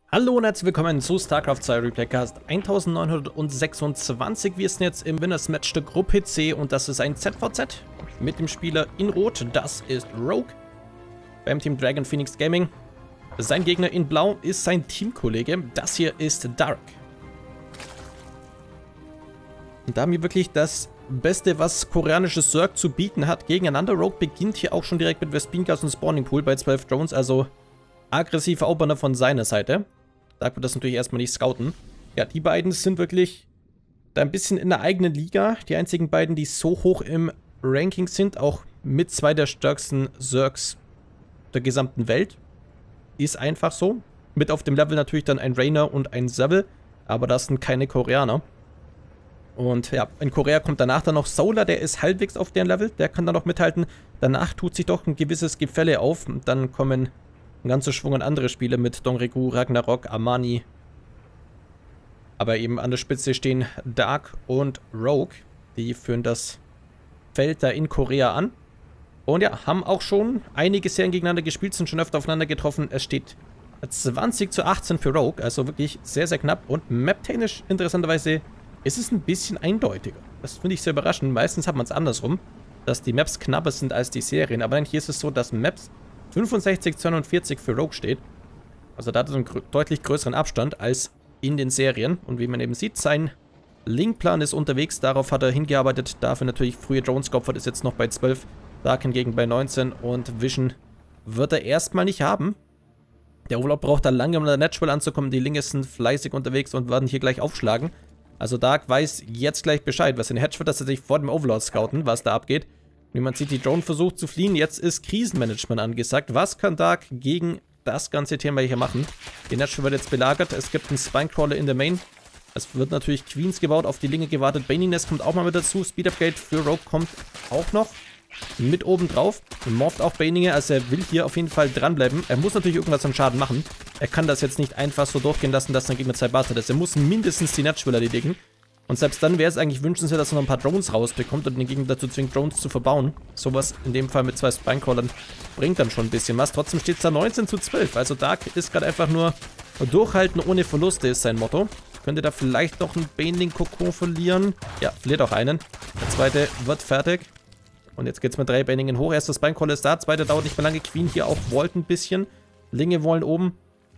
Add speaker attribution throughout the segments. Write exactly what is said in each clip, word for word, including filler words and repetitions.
Speaker 1: Hallo und herzlich willkommen zu StarCraft zwei Replaycast neunzehnhundertsechsundzwanzig. Wir sind jetzt im Winners Match der Gruppe C und das ist ein Z V Z mit dem Spieler in Rot. Das ist Rogue beim Team Dragon Phoenix Gaming. Sein Gegner in Blau ist sein Teamkollege. Das hier ist Dark. Und da haben wir wirklich das Beste, was koreanisches Zerg zu bieten hat, gegeneinander. Rogue beginnt hier auch schon direkt mit Vespene Gas und Spawning Pool bei zwölf Drones, also aggressiver Opener von seiner Seite. Dark wird das natürlich erstmal nicht scouten. Ja, die beiden sind wirklich da ein bisschen in der eigenen Liga. Die einzigen beiden, die so hoch im Ranking sind, auch mit zwei der stärksten Zergs der gesamten Welt. Ist einfach so. Mit auf dem Level natürlich dann ein Rainer und ein Seville, aber das sind keine Koreaner. Und ja, in Korea kommt danach dann noch Solar, der ist halbwegs auf deren Level, der kann da noch mithalten. Danach tut sich doch ein gewisses Gefälle auf. Und dann kommen ein ganzer Schwung an andere Spiele mit Dongregul, Ragnarok, Armani. Aber eben an der Spitze stehen Dark und Rogue. Die führen das Feld da in Korea an. Und ja, haben auch schon einige Serien gegeneinander gespielt, sind schon öfter aufeinander getroffen. Es steht zwanzig zu achtzehn für Rogue, also wirklich sehr, sehr knapp. Und map-technisch interessanterweise ist es ein bisschen eindeutiger. Das finde ich sehr überraschend. Meistens hat man es andersrum, dass die Maps knapper sind als die Serien. Aber hier ist es so, dass Maps fünfundsechzig zu neunundvierzig für Rogue steht. Also da hat er einen grö deutlich größeren Abstand als in den Serien. Und wie man eben sieht, sein Link-Plan ist unterwegs. Darauf hat er hingearbeitet. Dafür natürlich frühe Drones geopfert. Ist jetzt noch bei zwölf. Dark hingegen bei neunzehn. Und Vision wird er erstmal nicht haben. Der Overlord braucht da lange, um an der Natural anzukommen. Die Linke sind fleißig unterwegs und werden hier gleich aufschlagen. Also Dark weiß jetzt gleich Bescheid. Was in Hedge wird, dass er sich vor dem Overlord scouten, was da abgeht. Wie man sieht, die Drone versucht zu fliehen. Jetzt ist Krisenmanagement angesagt. Was kann Dark gegen das ganze Thema hier machen? Die Natural wird jetzt belagert. Es gibt einen Spinecrawler in der Main. Es wird natürlich Queens gebaut, auf die Linke gewartet. Baning Nest kommt auch mal mit dazu. Speed Upgrade für Rogue kommt auch noch mit oben drauf. Morpht auch Baninger, also er will hier auf jeden Fall dranbleiben. Er muss natürlich irgendwas an Schaden machen. Er kann das jetzt nicht einfach so durchgehen lassen, dass sein Gegner zwei Bars hat. Er muss mindestens die Natural erledigen. Und selbst dann wäre es eigentlich wünschenswert, dass er noch ein paar Drones rausbekommt und den Gegner dazu zwingt, Drones zu verbauen. Sowas in dem Fall mit zwei Spinecrawlern bringt dann schon ein bisschen was. Trotzdem steht es da neunzehn zu zwölf. Also Dark ist gerade einfach nur durchhalten ohne Verluste, ist sein Motto. Könnte da vielleicht noch einen Baneling-Kokon verlieren. Ja, verliert auch einen. Der zweite wird fertig. Und jetzt geht es mit drei Baningen hoch. Erster Spinecrawler ist da, zweiter dauert nicht mehr lange. Queen hier auch Vault ein bisschen. Linge wollen oben.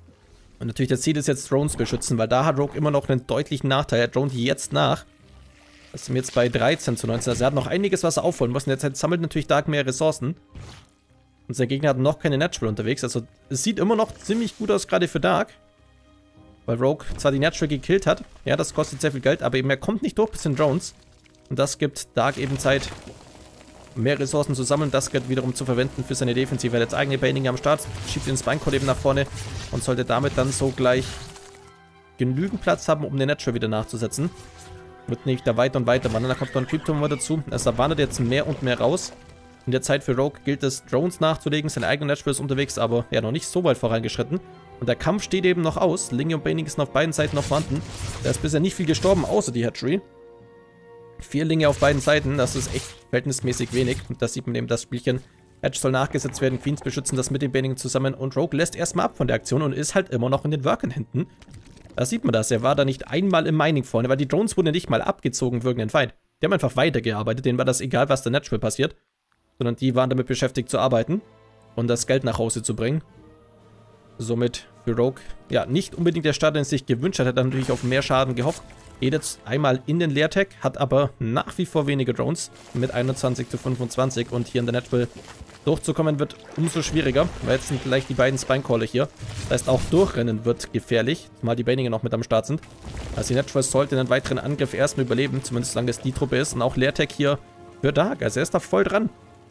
Speaker 1: Und natürlich das Ziel ist jetzt Drones beschützen, weil da hat Rogue immer noch einen deutlichen Nachteil. Er drone die jetzt nach. Das sind jetzt bei dreizehn zu neunzehn. Also er hat noch einiges, was er aufholen muss. Und jetzt sammelt natürlich Dark mehr Ressourcen. Und sein Gegner hat noch keine Natural unterwegs. Also es sieht immer noch ziemlich gut aus, gerade für Dark. Weil Rogue zwar die Natural gekillt hat. Ja, das kostet sehr viel Geld, aber eben er kommt nicht durch bis in Drones. Und das gibt Dark eben Zeit, mehr Ressourcen zu sammeln, das Geld wiederum zu verwenden für seine Defensive. Er hat jetzt eigene Baning am Start, schiebt den Spinecrawler eben nach vorne und sollte damit dann so gleich genügend Platz haben, um den Natural wieder nachzusetzen. Wird nicht da weiter und weiter wandern, da kommt noch ein Cryptomon dazu. Also da wandert jetzt mehr und mehr raus. In der Zeit für Rogue gilt es, Drones nachzulegen. Sein eigener Natural ist unterwegs, aber ja, noch nicht so weit vorangeschritten. Und der Kampf steht eben noch aus. Linge und Baning sind auf beiden Seiten noch vorhanden. Da ist bisher nicht viel gestorben, außer die Hatchery. Vier Linge auf beiden Seiten, das ist echt verhältnismäßig wenig. Und da sieht man eben das Spielchen. Hedge soll nachgesetzt werden, Queens beschützen das mit den Baningen zusammen. Und Rogue lässt erstmal ab von der Aktion und ist halt immer noch in den Workern hinten. Da sieht man das, er war da nicht einmal im Mining vorne, weil die Drones wurden nicht mal abgezogen für irgendeinen Fight. Die haben einfach weitergearbeitet, denen war das egal, was der Natural passiert. Sondern die waren damit beschäftigt zu arbeiten und das Geld nach Hause zu bringen. Somit für Rogue, ja, nicht unbedingt der Start, den er sich gewünscht hat, hat er natürlich auf mehr Schaden gehofft. Geht jetzt einmal in den Leertag, hat aber nach wie vor weniger Drones mit einundzwanzig zu fünfundzwanzig und hier in der Natural durchzukommen wird umso schwieriger, weil jetzt sind gleich die beiden Spinecrawler hier. Das heißt, auch durchrennen wird gefährlich, zumal die Baninger noch mit am Start sind. Also die Natural sollte einen weiteren Angriff erstmal überleben, zumindest solange es die Truppe ist. Und auch Leertag hier für Dark, also er ist da voll dran.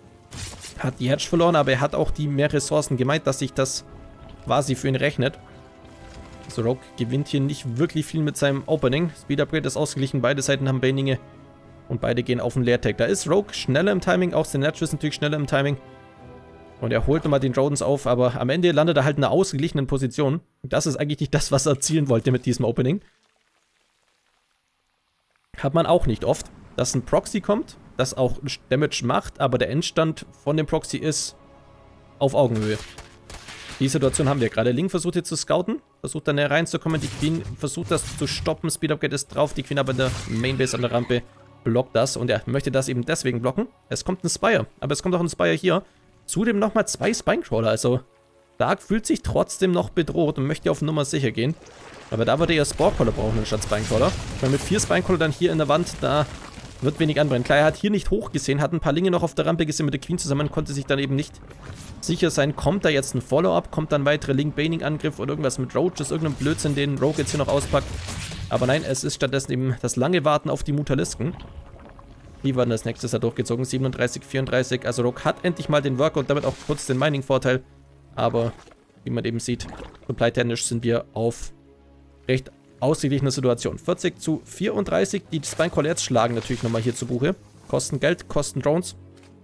Speaker 1: Hat die Hedge verloren, aber er hat auch die mehr Ressourcen gemeint, dass sich das quasi für ihn rechnet. Also Rogue gewinnt hier nicht wirklich viel mit seinem Opening. Speed Upgrade ist ausgeglichen, beide Seiten haben Baninge und beide gehen auf den Leertag. Da ist Rogue schneller im Timing, auch sein Natural ist natürlich schneller im Timing. Und er holt nochmal den Drones auf, aber am Ende landet er halt in einer ausgeglichenen Position. Das ist eigentlich nicht das, was er erzielen wollte mit diesem Opening. Hat man auch nicht oft, dass ein Proxy kommt, das auch Damage macht, aber der Endstand von dem Proxy ist auf Augenhöhe. Die Situation haben wir gerade. Link versucht hier zu scouten, versucht dann näher reinzukommen. Die Queen versucht das zu stoppen. Speed Upgrade ist drauf. Die Queen aber in der Mainbase an der Rampe blockt das. Und er möchte das eben deswegen blocken. Es kommt ein Spire. Aber es kommt auch ein Spire hier. Zudem nochmal zwei Spinecrawler. Also Dark fühlt sich trotzdem noch bedroht und möchte auf Nummer sicher gehen. Aber da würde er Sporecrawler brauchen anstatt Spinecrawler. Weil mit vier Spinecrawler dann hier in der Wand, da wird wenig anbrennen. Klar, er hat hier nicht hoch gesehen, hat ein paar Linge noch auf der Rampe gesehen mit der Queen zusammen, konnte sich dann eben nicht sicher sein, kommt da jetzt ein Follow-up, kommt dann weitere Link-Baning-Angriff oder irgendwas mit Roaches, irgendein Blödsinn, den Rogue jetzt hier noch auspackt. Aber nein, es ist stattdessen eben das lange Warten auf die Mutalisken. Die werden als nächstes da durchgezogen, siebenunddreißig, vierunddreißig. Also Rogue hat endlich mal den Worker und damit auch kurz den Mining-Vorteil. Aber wie man eben sieht, supply-technisch sind wir auf recht ausgeglichener Situation. vierzig zu vierunddreißig. Die Spinecrawlers schlagen natürlich nochmal hier zu Buche. Kosten Geld, kosten Drones.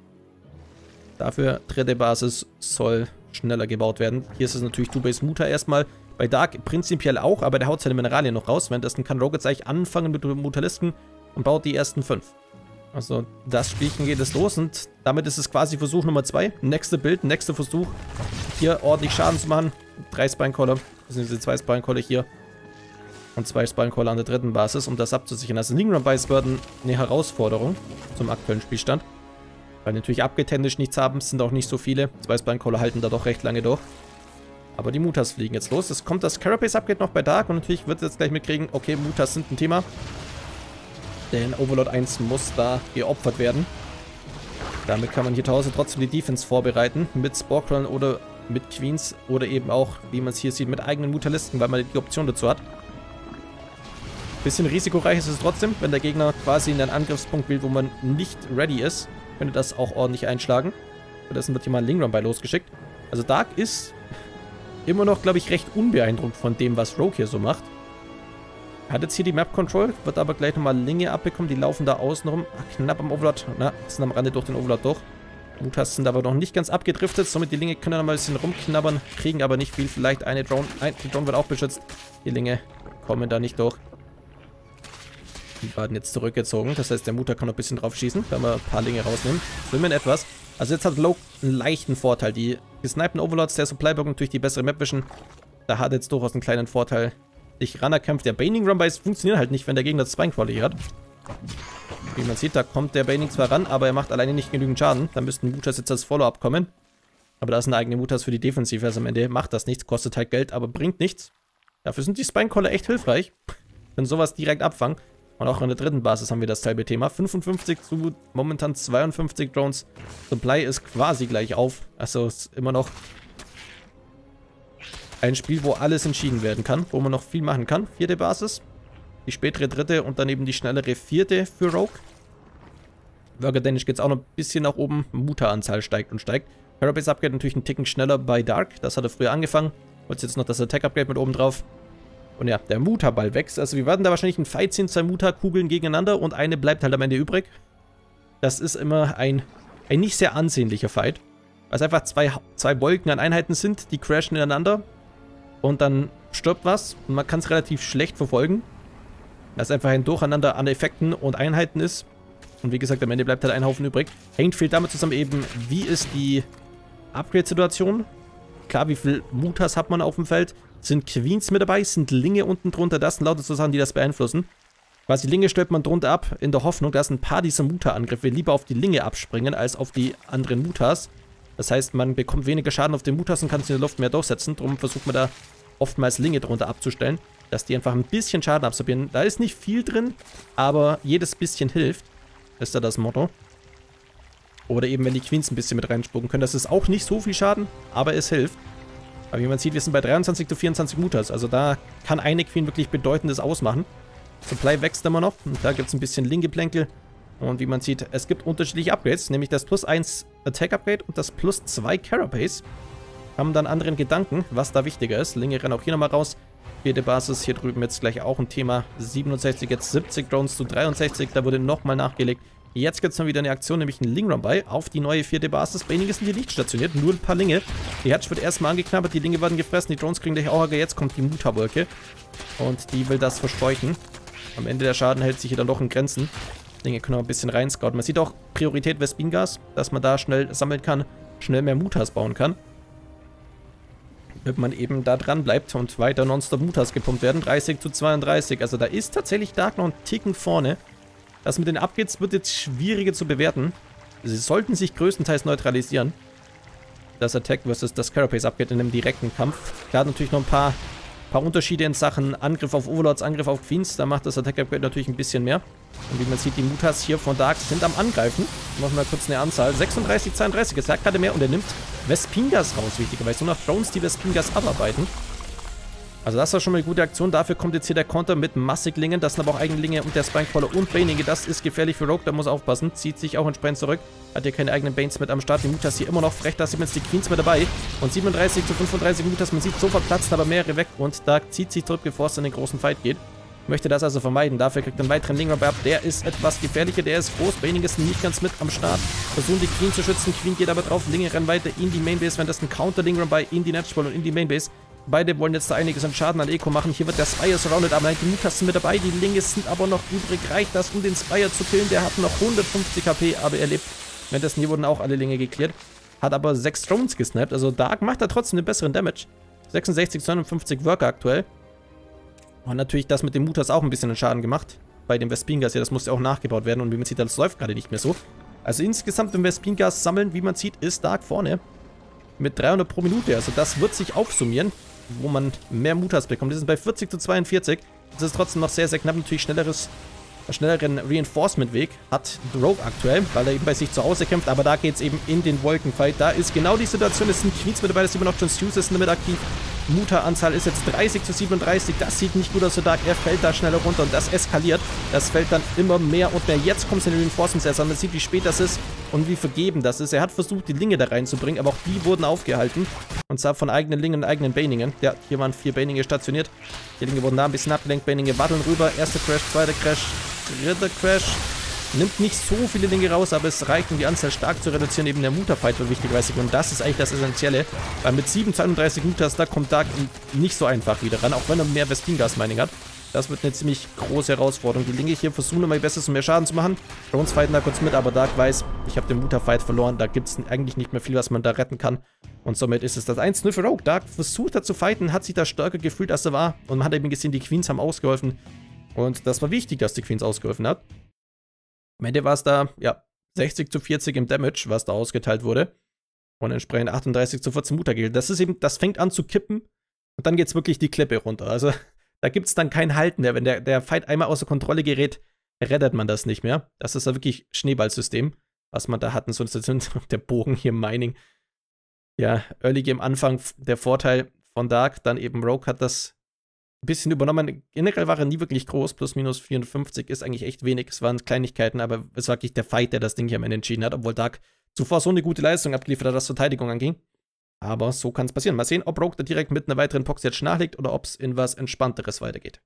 Speaker 1: Dafür dritte Basis soll schneller gebaut werden. Hier ist es natürlich Two-Base Muta erstmal. Bei Dark prinzipiell auch, aber der haut seine Mineralien noch raus. Währenddessen kann Rogue jetzt eigentlich anfangen mit Mutalisken und baut die ersten fünf. Also das Spielchen geht es los und damit ist es quasi Versuch Nummer zwei. Nächste Bild, nächster Versuch. Hier ordentlich Schaden zu machen. Drei Spinecrawler, beziehungsweise zwei Spinecrawler hier. Und zwei Spinecrawler an der dritten Basis, um das abzusichern. Also Link Run-Buys werden eine Herausforderung zum aktuellen Spielstand. Weil natürlich abgetändisch nichts haben, es sind auch nicht so viele. Zwei Spinecrawler halten da doch recht lange durch. Aber die Mutas fliegen jetzt los. Es kommt das Carapace-Upgrade noch bei Dark und natürlich wird es jetzt gleich mitkriegen, okay, Mutas sind ein Thema. Denn Overlord eins muss da geopfert werden. Damit kann man hier zu Hause trotzdem die Defense vorbereiten. Mit Sporecrawlern oder mit Queens oder eben auch, wie man es hier sieht, mit eigenen Mutalisten, weil man die Option dazu hat. Bisschen risikoreich ist es trotzdem, wenn der Gegner quasi in einen Angriffspunkt will, wo man nicht ready ist. Könnte das auch ordentlich einschlagen. Stattdessen wird hier mal ein Link Run bei losgeschickt. Also Dark ist immer noch, glaube ich, recht unbeeindruckt von dem, was Rogue hier so macht. Hat jetzt hier die Map Control, wird aber gleich nochmal Linge abbekommen. Die laufen da außen rum. Knapp am Overlord. Na, sind am Rande durch den Overlord durch. Mutas sind aber noch nicht ganz abgedriftet. Somit die Linge können noch mal ein bisschen rumknabbern. Kriegen aber nicht viel. Vielleicht eine Drone. Nein, die Drone wird auch beschützt. Die Linge kommen da nicht durch. Die werden jetzt zurückgezogen. Das heißt, der Muta kann noch ein bisschen drauf schießen, wenn wir ein paar Linge rausnehmen. Schwimmen etwas. Also jetzt hat Rogue einen leichten Vorteil. Die gesnipten Overlords, der Supply-Block natürlich die bessere Map Vision. Da hat jetzt durchaus einen kleinen Vorteil. Sich ranerkämpft. Der Baning Run-Buys funktioniert halt nicht, wenn der Gegner das Spinecrawler hier hat. Wie man sieht, da kommt der Baning zwar ran, aber er macht alleine nicht genügend Schaden. Da müssten Mutas jetzt als Follow-up kommen. Aber da sind eigene Mutas für die Defensive. Also am Ende macht das nichts, kostet halt Geld, aber bringt nichts. Dafür sind die Spinecrawler echt hilfreich. Können sowas direkt abfangen. Und auch an der dritten Basis haben wir dasselbe Thema. fünfundfünfzig zu momentan zweiundfünfzig Drones. Supply ist quasi gleich auf. Also ist immer noch ein Spiel, wo alles entschieden werden kann. Wo man noch viel machen kann. Vierte Basis. Die spätere dritte und dann eben die schnellere vierte für Rogue. Worker-technisch geht es auch noch ein bisschen nach oben. Muta-Anzahl steigt und steigt. Carapace-Upgrade natürlich einen Ticken schneller bei Dark. Das hat er früher angefangen. Und jetzt noch das Attack-Upgrade mit oben drauf. Und ja, der Muta-Ball wächst. Also wir werden da wahrscheinlich einen Fight sehen, zwei Muta-Kugeln gegeneinander und eine bleibt halt am Ende übrig. Das ist immer ein, ein nicht sehr ansehnlicher Fight. Weil es einfach zwei, zwei Wolken an Einheiten sind, die crashen ineinander. Und dann stirbt was und man kann es relativ schlecht verfolgen. Weil es einfach ein Durcheinander an Effekten und Einheiten ist. Und wie gesagt, am Ende bleibt halt ein Haufen übrig. Hängt viel damit zusammen eben, wie ist die Upgrade-Situation. Klar, wie viel Mutas hat man auf dem Feld. Sind Queens mit dabei? Sind Linge unten drunter? Das sind lauter so Sachen, die das beeinflussen. Quasi Linge stellt man drunter ab, in der Hoffnung, dass ein paar dieser Muta-Angriffe lieber auf die Linge abspringen, als auf die anderen Mutas. Das heißt, man bekommt weniger Schaden auf den Mutas und kann es in der Luft mehr durchsetzen. Darum versucht man da oftmals Linge drunter abzustellen, dass die einfach ein bisschen Schaden absorbieren. Da ist nicht viel drin, aber jedes bisschen hilft. Ist da das Motto. Oder eben, wenn die Queens ein bisschen mit reinspucken können. Das ist auch nicht so viel Schaden, aber es hilft. Aber wie man sieht, wir sind bei dreiundzwanzig zu vierundzwanzig Mutas. Also da kann eine Queen wirklich Bedeutendes ausmachen. Supply wächst immer noch. Und da gibt es ein bisschen Link-Geplänkel. Und wie man sieht, es gibt unterschiedliche Upgrades. Nämlich das plus eins Attack Upgrade und das plus zwei Carapace. Haben dann anderen Gedanken, was da wichtiger ist. Linge rennen auch hier nochmal raus. Vierte Basis, hier drüben jetzt gleich auch ein Thema. siebenundsechzig, jetzt siebzig Drones zu dreiundsechzig. Da wurde nochmal nachgelegt. Jetzt gibt es mal wieder eine Aktion, nämlich einen Link Run bei auf die neue vierte Basis. Baning ist hier nicht stationiert, nur ein paar Linge. Die Hatch wird erstmal angeknabbert, die Linge werden gefressen, die Drones kriegen gleich Auge. Jetzt kommt die Muta-Wolke und die will das verseuchen. Am Ende der Schaden hält sich hier dann doch in Grenzen. Linge können auch ein bisschen reinscouten. Man sieht auch Priorität Vespingas, dass man da schnell sammeln kann, schnell mehr Mutas bauen kann. wenn man eben da dran bleibt und weiter nonstop Mutas gepumpt werden. dreißig zu zweiunddreißig. Also da ist tatsächlich Dark noch einen Ticken vorne. Das mit den Upgrades wird jetzt schwieriger zu bewerten. Sie sollten sich größtenteils neutralisieren. Das Attack versus das Carapace Upgrade in einem direkten Kampf. Klar, natürlich noch ein paar, paar Unterschiede in Sachen Angriff auf Overlords, Angriff auf Queens. Da macht das Attack Upgrade natürlich ein bisschen mehr. Und wie man sieht, die Mutas hier von Dark sind am Angreifen. Machen wir mal kurz eine Anzahl. sechsunddreißig, zweiunddreißig. Es hat gerade mehr und er nimmt Vespingas raus, wichtigerweise. Nur noch Drones, die Vespingas abarbeiten. Also das war schon mal eine gute Aktion. Dafür kommt jetzt hier der Konter mit Massiglingen. Das sind aber auch Eigenlinge und der Spinecrawler und Baninge. Das ist gefährlich für Rogue, da muss aufpassen. Zieht sich auch entsprechend zurück. Hat hier keine eigenen Banes mit am Start. Die Mutas hier immer noch frech. Da sind jetzt die Queens mit dabei. Und siebenunddreißig zu fünfunddreißig Mutas. Man sieht, sofort platzen aber mehrere weg. Und da zieht sich zurück, bevor es in den großen Fight geht. Möchte das also vermeiden. Dafür kriegt er einen weiteren Ling ab. Der ist etwas gefährlicher. Der ist groß. Baning ist nicht ganz mit am Start. Versuchen die Queen zu schützen. Queen geht aber drauf. Linge rennen weiter in die Mainbase. Wenn das ein Counter-Ling bei in die Natural und in die Mainbase. Beide wollen jetzt da einiges an Schaden an Eco machen. Hier wird der Spire surrounded, aber die Mutas sind mit dabei. Die Linge sind aber noch übrig. Reicht das, um den Spire zu killen? Der hat noch hundertfünfzig K P, aber er lebt. Währenddessen hier wurden auch alle Linge geklärt. Hat aber sechs Drones gesnappt. Also Dark macht da trotzdem den besseren Damage. sechsundsechzig zu neunundfünfzig Worker aktuell. Und natürlich das mit den Mutas auch ein bisschen Schaden gemacht. Bei den Vespingas hier, das musste auch nachgebaut werden. Und wie man sieht, das läuft gerade nicht mehr so. Also insgesamt im Vespingas sammeln, wie man sieht, ist Dark vorne. Mit dreihundert pro Minute. Also das wird sich aufsummieren, wo man mehr Mutas bekommt. Das ist bei vierzig zu zweiundvierzig. Das ist trotzdem noch sehr, sehr knapp. Natürlich schnelleres, schnelleren Reinforcement-Weg hat Rogue aktuell, weil er eben bei sich zu Hause kämpft. Aber da geht es eben in den Wolkenfight. Da ist genau die Situation. Es sind Queens mit dabei, das sieht man noch. John Hughes ist damit aktiv. Muta-Anzahl ist jetzt dreißig zu siebenunddreißig. Das sieht nicht gut aus für Dark. Er fällt da schneller runter und das eskaliert. Das fällt dann immer mehr und mehr. Jetzt kommt es in den Reinforcements erst an. Man sieht, wie spät das ist und wie vergeben das ist. Er hat versucht, die Linge da reinzubringen, aber auch die wurden aufgehalten. Und zwar von eigenen Lingen und eigenen Baningen. Ja, hier waren vier Baninge stationiert. Die Linge wurden da ein bisschen abgelenkt. Baninge waddeln rüber. Erster Crash, zweiter Crash, dritter Crash. Nimmt nicht so viele Dinge raus, aber es reicht, um die Anzahl stark zu reduzieren. Eben der Muta-Fight wird wichtigerweise. Und das ist eigentlich das Essentielle. Weil mit sieben zu einunddreißig Mutas, da kommt Dark nicht so einfach wieder ran. Auch wenn er mehr Vespingas-Mining hat. Das wird eine ziemlich große Herausforderung. Die Linge hier versuchen immer ihr Bestes, um mehr Schaden zu machen. Drones fighten da kurz mit, aber Dark weiß, ich habe den Muta-Fight verloren. Da gibt es eigentlich nicht mehr viel, was man da retten kann. Und somit ist es das eins zu null für Rogue. Dark versucht da zu fighten, hat sich da stärker gefühlt, als er war. Und man hat eben gesehen, die Queens haben ausgeholfen. Und das war wichtig, dass die Queens ausgeholfen hat. Am Ende war es da, ja, sechzig zu vierzig im Damage, was da ausgeteilt wurde. Und entsprechend achtunddreißig zu vierzehn Muttergilde. Das ist eben, das fängt an zu kippen. Und dann geht es wirklich die Klippe runter. Also, da gibt es dann kein Halten mehr. Wenn der, der Fight einmal außer Kontrolle gerät, rettet man das nicht mehr. Das ist ja wirklich Schneeballsystem, was man da hatten. So der Bogen hier Mining. Ja, Early Game Anfang der Vorteil von Dark. Dann eben Rogue hat das ein bisschen übernommen. Generell war er nie wirklich groß. Plus minus vierundfünfzig ist eigentlich echt wenig. Es waren Kleinigkeiten, aber es war wirklich der Fight, der das Ding hier am Ende entschieden hat. Obwohl Dark zuvor so eine gute Leistung abgeliefert hat, was Verteidigung anging. Aber so kann es passieren. Mal sehen, ob Rogue da direkt mit einer weiteren Box jetzt nachlegt oder ob es in was Entspannteres weitergeht.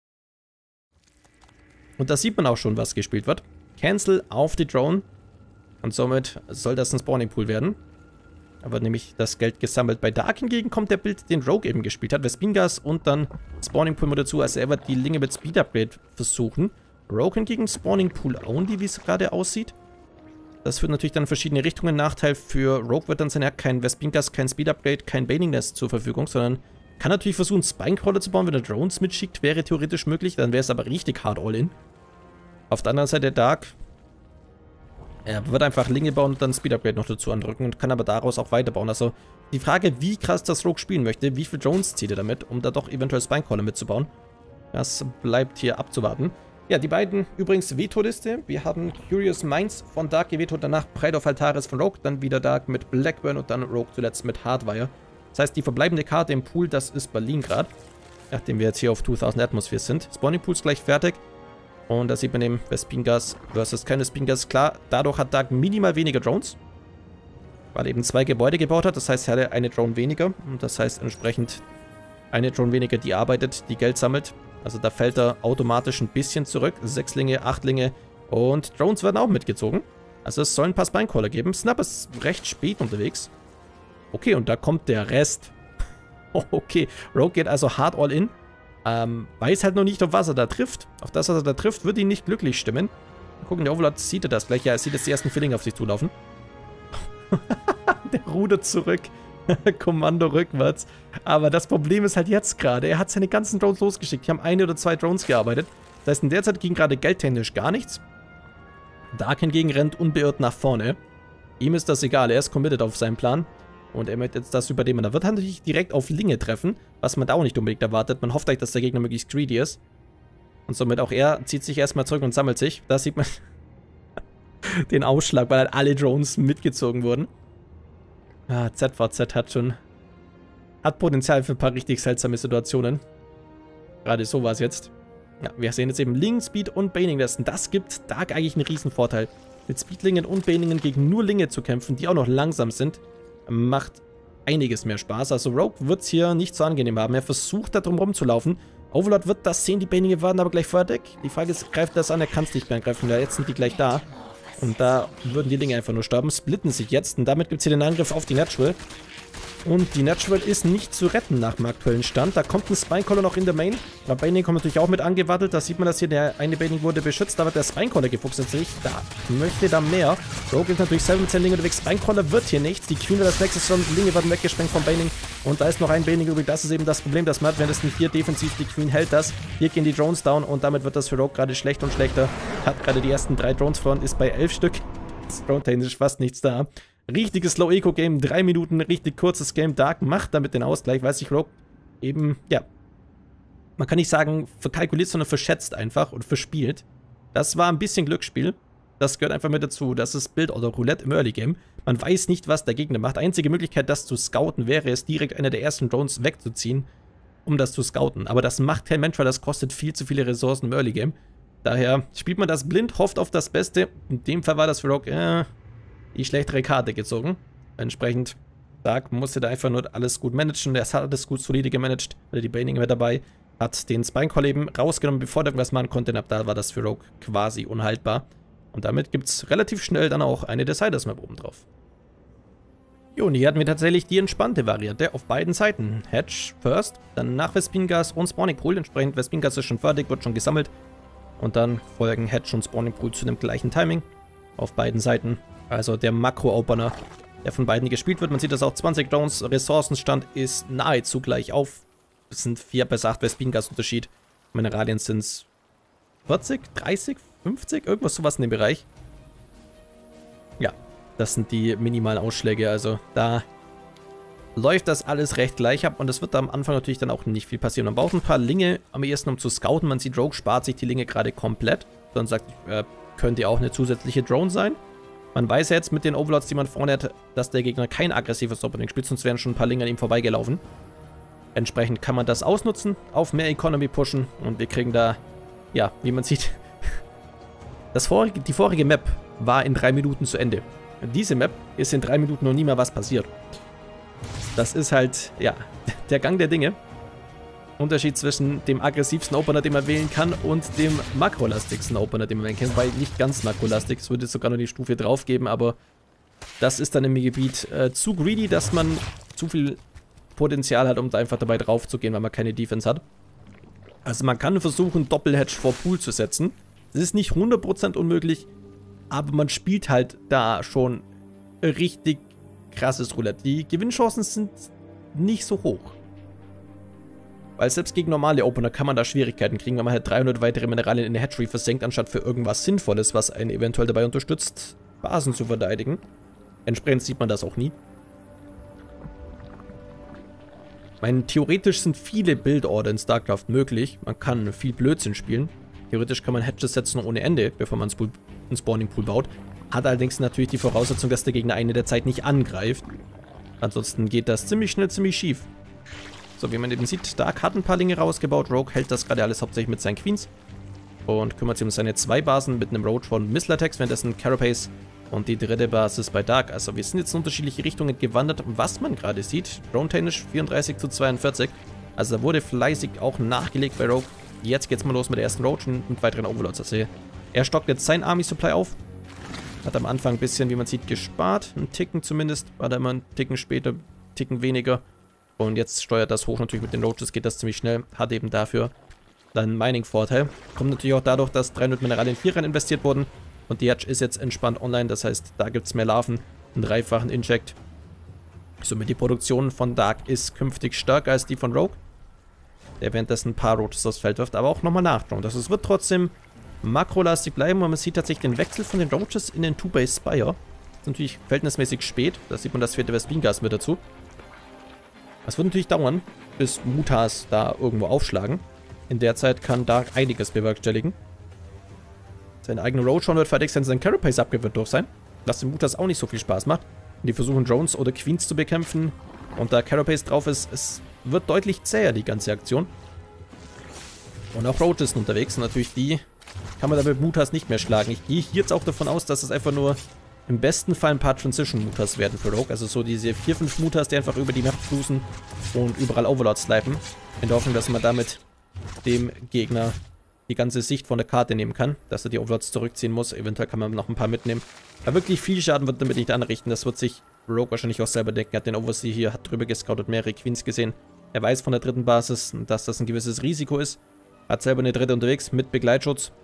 Speaker 1: Und da sieht man auch schon, was gespielt wird. Cancel auf die Drone. Und somit soll das ein Spawning Pool werden. Da wird nämlich das Geld gesammelt. Bei Dark hingegen kommt der Bild, den Rogue eben gespielt hat. Vespingas und dann Spawning Pool mit dazu. Also er wird die Linge mit Speed Upgrade versuchen. Rogue hingegen Spawning Pool only, wie es gerade aussieht. Das führt natürlich dann in verschiedene Richtungen. Nachteil für Rogue wird dann sein, er hat kein Vespingas, kein Speed Upgrade, kein Baning Nest zur Verfügung, sondern kann natürlich versuchen, Spinecrawler zu bauen, wenn er Drones mitschickt, wäre theoretisch möglich. Dann wäre es aber richtig hard all-in. Auf der anderen Seite Dark, er wird einfach Linge bauen und dann Speed Upgrade noch dazu andrücken und kann aber daraus auch weiterbauen. Also die Frage, wie krass das Rogue spielen möchte, wie viele Drones zieht er damit, um da doch eventuell Spinecrawler mitzubauen. Das bleibt hier abzuwarten. Ja, die beiden übrigens Veto-Liste. Wir haben Curious Minds von Dark gewetot, danach Pride of Altaris von Rogue, dann wieder Dark mit Blackburn und dann Rogue zuletzt mit Hardwire. Das heißt, die verbleibende Karte im Pool, das ist Berlin-Grad. Nachdem wir jetzt hier auf zweitausend Atmospheres sind. Spawning Pool ist gleich fertig. Und da sieht man eben Vespingas versus keine Vespingas. Klar, dadurch hat Dark minimal weniger Drones. Weil er eben zwei Gebäude gebaut hat. Das heißt, er hatte eine Drone weniger. Und das heißt entsprechend eine Drone weniger, die arbeitet, die Geld sammelt. Also da fällt er automatisch ein bisschen zurück. Sechslinge, Achtlinge und Drones werden auch mitgezogen. Also es soll ein paar Spinecrawler geben. Snap ist recht spät unterwegs. Okay, und da kommt der Rest. Okay, Rogue geht also hard all in. Ähm, weiß halt noch nicht, auf was er da trifft. Auf das, was er da trifft, wird ihn nicht glücklich stimmen. Mal gucken, der Overlord sieht er das gleich. Ja, er sieht jetzt die ersten Filling auf sich zulaufen. Der rudert zurück. Kommando rückwärts. Aber das Problem ist halt jetzt gerade, er hat seine ganzen Drones losgeschickt. Hier haben eine oder zwei Drones gearbeitet. Das heißt, in der Zeit ging gerade geldtechnisch gar nichts. Dark hingegen rennt unbeirrt nach vorne. Ihm ist das egal, er ist committed auf seinen Plan. Und er möchte jetzt das übernehmen. Da wird er natürlich direkt auf Linge treffen, was man da auch nicht unbedingt erwartet. Man hofft eigentlich, dass der Gegner möglichst greedy ist. Und somit auch er zieht sich erstmal zurück und sammelt sich. Da sieht man den Ausschlag, weil halt alle Drones mitgezogen wurden. Ah, Z V Z hat schon... hat Potenzial für ein paar richtig seltsame Situationen. Gerade so war es jetzt. Ja, wir sehen jetzt eben Ling, Speed und Baning. Das, das gibt Dark eigentlich einen riesen Vorteil. Mit Speedlingen und Baningen gegen nur Linge zu kämpfen, die auch noch langsam sind, macht einiges mehr Spaß. Also Rogue wird es hier nicht so angenehm haben. Er versucht da drum rumzulaufen. Overlord wird das sehen, die Baninge werden aber gleich fertig. Die Frage ist, greift das an? Er kann es nicht mehr angreifen, weil jetzt sind die gleich da. Und da würden die Linge einfach nur sterben, splitten sich jetzt. Und damit gibt es hier den Angriff auf die Natural. Und die Natural ist nicht zu retten nach dem aktuellen Stand. Da kommt ein Spinecaller noch in der Main. Der Baning kommt natürlich auch mit angewattelt. Da sieht man, dass hier der eine Baning wurde beschützt. Da wird der Spinecaller gefuchst. Da möchte da mehr. Rogue ist natürlich selber mit seinen Lingen unterwegs. Spinecaller wird hier nichts. Die Queen wird als nächstes schon. Die Linge werden weggesprengt vom Baning. Und da ist noch ein Baning übrig. Das ist eben das Problem, das man hat, wenn es nicht hier defensiv die Queen hält das. Hier gehen die Drones down und damit wird das für Rogue gerade schlechter und schlechter. Hat gerade die ersten drei Drones verloren, ist bei elf Stück. Ist drone-technisch fast nichts da. Richtiges Low-Eco-Game, drei Minuten, richtig kurzes Game. Dark macht damit den Ausgleich, weil sich Rogue eben, ja, man kann nicht sagen verkalkuliert, sondern verschätzt einfach und verspielt. Das war ein bisschen Glücksspiel. Das gehört einfach mit dazu. Das ist Build oder Roulette im Early-Game. Man weiß nicht, was der Gegner macht. Einzige Möglichkeit, das zu scouten, wäre es, direkt einer der ersten Drones wegzuziehen, um das zu scouten. Aber das macht kein Mensch, weil das kostet viel zu viele Ressourcen im Early-Game. Daher spielt man das blind, hofft auf das Beste. In dem Fall war das für Rogue, äh, die schlechtere Karte gezogen. Entsprechend, Dark musste da einfach nur alles gut managen. Er hat alles gut solide gemanagt. Die Baning war dabei. Hat den Spinecaller eben rausgenommen, bevor der irgendwas machen konnte. Und ab da war das für Rogue quasi unhaltbar. Und damit gibt es relativ schnell dann auch eine Deciders Map oben drauf. Jo, und hier hatten wir tatsächlich die entspannte Variante auf beiden Seiten. Hedge first, dann nach Vespene Gas und Spawning Pool. Entsprechend Vespene Gas ist schon fertig, wird schon gesammelt. Und dann folgen Hedge und Spawning Pool zu dem gleichen Timing. Auf beiden Seiten. Also der Makro-Opener, der von beiden gespielt wird. Man sieht das auch, zwanzig Drones, Ressourcenstand ist nahezu gleich auf. Es sind vier bis acht Vespene Gas Unterschied. Mineralien sind es vierzig, dreißig, fünfzig, irgendwas sowas in dem Bereich. Ja, das sind die minimalen Ausschläge. Also da läuft das alles recht gleich ab und es wird da am Anfang natürlich dann auch nicht viel passieren. Man braucht ein paar Linge am ehesten, um zu scouten. Man sieht, Rogue spart sich die Linge gerade komplett. Dann sagt, äh, könnte auch eine zusätzliche Drone sein. Man weiß ja jetzt mit den Overlords, die man vorne hat, dass der Gegner kein aggressives Opening spielt, sonst wären schon ein paar Linge an ihm vorbeigelaufen. Entsprechend kann man das ausnutzen, auf mehr Economy pushen und wir kriegen da, ja, wie man sieht, das vorige, die vorige Map war in drei Minuten zu Ende. Diese Map ist in drei Minuten noch nie mal was passiert. Das ist halt, ja, der Gang der Dinge. Unterschied zwischen dem aggressivsten Opener, den man wählen kann, und dem makrolastigsten Opener, den man wählen kann. Weil nicht ganz makrolastig, es würde sogar noch die Stufe drauf geben, aber das ist dann im Gebiet äh, zu greedy, dass man zu viel Potenzial hat, um da einfach dabei drauf zu gehen, weil man keine Defense hat. Also man kann versuchen, Doppelhedge vor Pool zu setzen. Das ist nicht hundert Prozent unmöglich, aber man spielt halt da schon richtig krasses Roulette. Die Gewinnchancen sind nicht so hoch. Weil selbst gegen normale Opener kann man da Schwierigkeiten kriegen, wenn man halt dreihundert weitere Mineralien in der Hatchery versenkt, anstatt für irgendwas Sinnvolles, was einen eventuell dabei unterstützt, Basen zu verteidigen. Entsprechend sieht man das auch nie. Ich meine, theoretisch sind viele Build-Order in StarCraft möglich. Man kann viel Blödsinn spielen. Theoretisch kann man Hedges setzen ohne Ende, bevor man einen Spawning-Pool baut. Hat allerdings natürlich die Voraussetzung, dass der Gegner eine der Zeit nicht angreift. Ansonsten geht das ziemlich schnell, ziemlich schief. So, wie man eben sieht, Dark hat ein paar Linge rausgebaut. Rogue hält das gerade alles hauptsächlich mit seinen Queens. Und kümmert sich um seine zwei Basen mit einem Roach von Mislatex, währenddessen Carapace und die dritte Basis bei Dark. Also wir sind jetzt in unterschiedliche Richtungen gewandert, was man gerade sieht. Drone-technisch vierunddreißig zu zweiundvierzig. Also da wurde fleißig auch nachgelegt bei Rogue. Jetzt geht's mal los mit der ersten Roach und weiteren Overlords. Also er stockt jetzt sein Army-Supply auf. Hat am Anfang ein bisschen, wie man sieht, gespart. Ein Ticken zumindest. War da immer ein Ticken später, ein Ticken weniger. Und jetzt steuert das hoch natürlich mit den Roaches, geht das ziemlich schnell. Hat eben dafür dann einen Mining-Vorteil. Kommt natürlich auch dadurch, dass dreihundert Mineralien vier rein investiert wurden. Und die Hedge ist jetzt entspannt online, das heißt, da gibt es mehr Larven, einen dreifachen Inject. Somit die Produktion von Dark ist künftig stärker als die von Rogue, der währenddessen ein paar Roaches aufs Feld wirft, aber auch nochmal nachschauen. Also es wird trotzdem makrolastig bleiben, und man sieht tatsächlich den Wechsel von den Roaches in den Two-Base Spire. Das ist natürlich verhältnismäßig spät, da sieht man das vierte Vespene-Gas mit dazu. Das wird natürlich dauern, bis Mutas da irgendwo aufschlagen. In der Zeit kann Dark einiges bewerkstelligen. Seine eigene Roadshot wird fertig sein, sein Carapace Upgrade wird durch sein, was den Mutas auch nicht so viel Spaß macht. Und die versuchen Drones oder Queens zu bekämpfen, und da Carapace drauf ist, es wird deutlich zäher, die ganze Aktion. Und auch Roaches sind unterwegs, und natürlich die kann man da mit Mutas nicht mehr schlagen. Ich gehe hier jetzt auch davon aus, dass es einfach nur im besten Fall ein paar Transition-Mutas werden für Rogue. Also so diese vier, fünf Mutas, die einfach über die Map cruisen und überall Overlords snipen. In der Hoffnung, dass man damit dem Gegner die ganze Sicht von der Karte nehmen kann, dass er die Overlords zurückziehen muss. Eventuell kann man noch ein paar mitnehmen. Aber wirklich viel Schaden wird damit nicht anrichten. Das wird sich Rogue wahrscheinlich auch selber denken. Er hat den Overseer hier, hat drüber gescoutet, mehrere Queens gesehen. Er weiß von der dritten Basis, dass das ein gewisses Risiko ist. Hat selber eine dritte unterwegs mit Begleitschutz.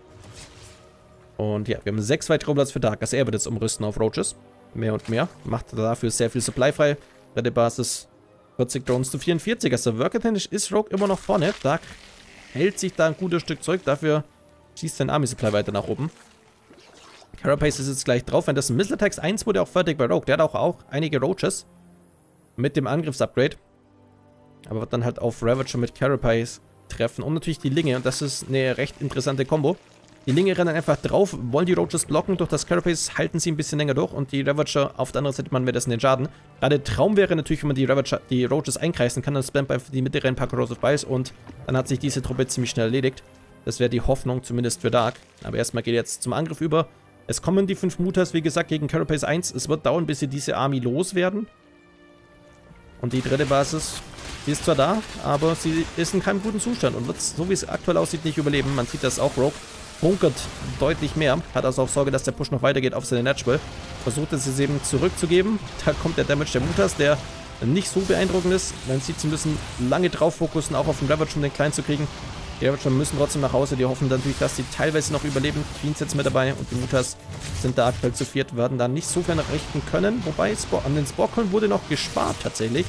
Speaker 1: Und ja, wir haben sechs weitere Overlords für Dark. Also er wird jetzt umrüsten auf Roaches. Mehr und mehr. Macht dafür sehr viel Supply frei. Dritte Basis vierzig Drones zu vierundvierzig. Also workertechnisch ist Rogue immer noch vorne. Dark hält sich da ein gutes Stück zurück. Dafür schießt sein Army Supply weiter nach oben. Carapace ist jetzt gleich drauf. Wenn das Missile Attacks eins wurde auch fertig bei Rogue. Der hat auch, auch einige Roaches mit dem Angriffsupgrade. Aber wird dann halt auf Ravager mit Carapace treffen. Und natürlich die Linge. Und das ist eine recht interessante Kombo. Die Linge rennen einfach drauf, wollen die Roaches blocken. Durch das Carapace halten sie ein bisschen länger durch. Und die Ravager auf der anderen Seite machen wir das in den Schaden. Gerade Traum wäre natürlich, wenn man die Ravager, die Roaches einkreisen kann. Dann spammt einfach die Mitte rein, ein paar Corrosive Bias. Und dann hat sich diese Truppe ziemlich schnell erledigt. Das wäre die Hoffnung, zumindest für Dark. Aber erstmal geht jetzt zum Angriff über. Es kommen die fünf Mutas, wie gesagt, gegen Carapace eins. Es wird dauern, bis sie diese Army loswerden. Und die dritte Basis, die ist zwar da, aber sie ist in keinem guten Zustand und wird, so wie es aktuell aussieht, nicht überleben. Man sieht das auch. Rogue bunkert deutlich mehr, hat also auch Sorge, dass der Push noch weitergeht auf seine Natural. Versucht es jetzt eben zurückzugeben. Da kommt der Damage der Mutas, der nicht so beeindruckend ist. Man sieht, sie müssen lange drauf fokussen, auch auf den Ravager, um den klein zu kriegen. Die Ravager müssen trotzdem nach Hause. Die hoffen natürlich, dass sie teilweise noch überleben. Queens jetzt mit dabei und die Mutas sind da aktuell zu viert, werden da nicht so viel richten können. Wobei an den Sporkollen wurde noch gespart tatsächlich.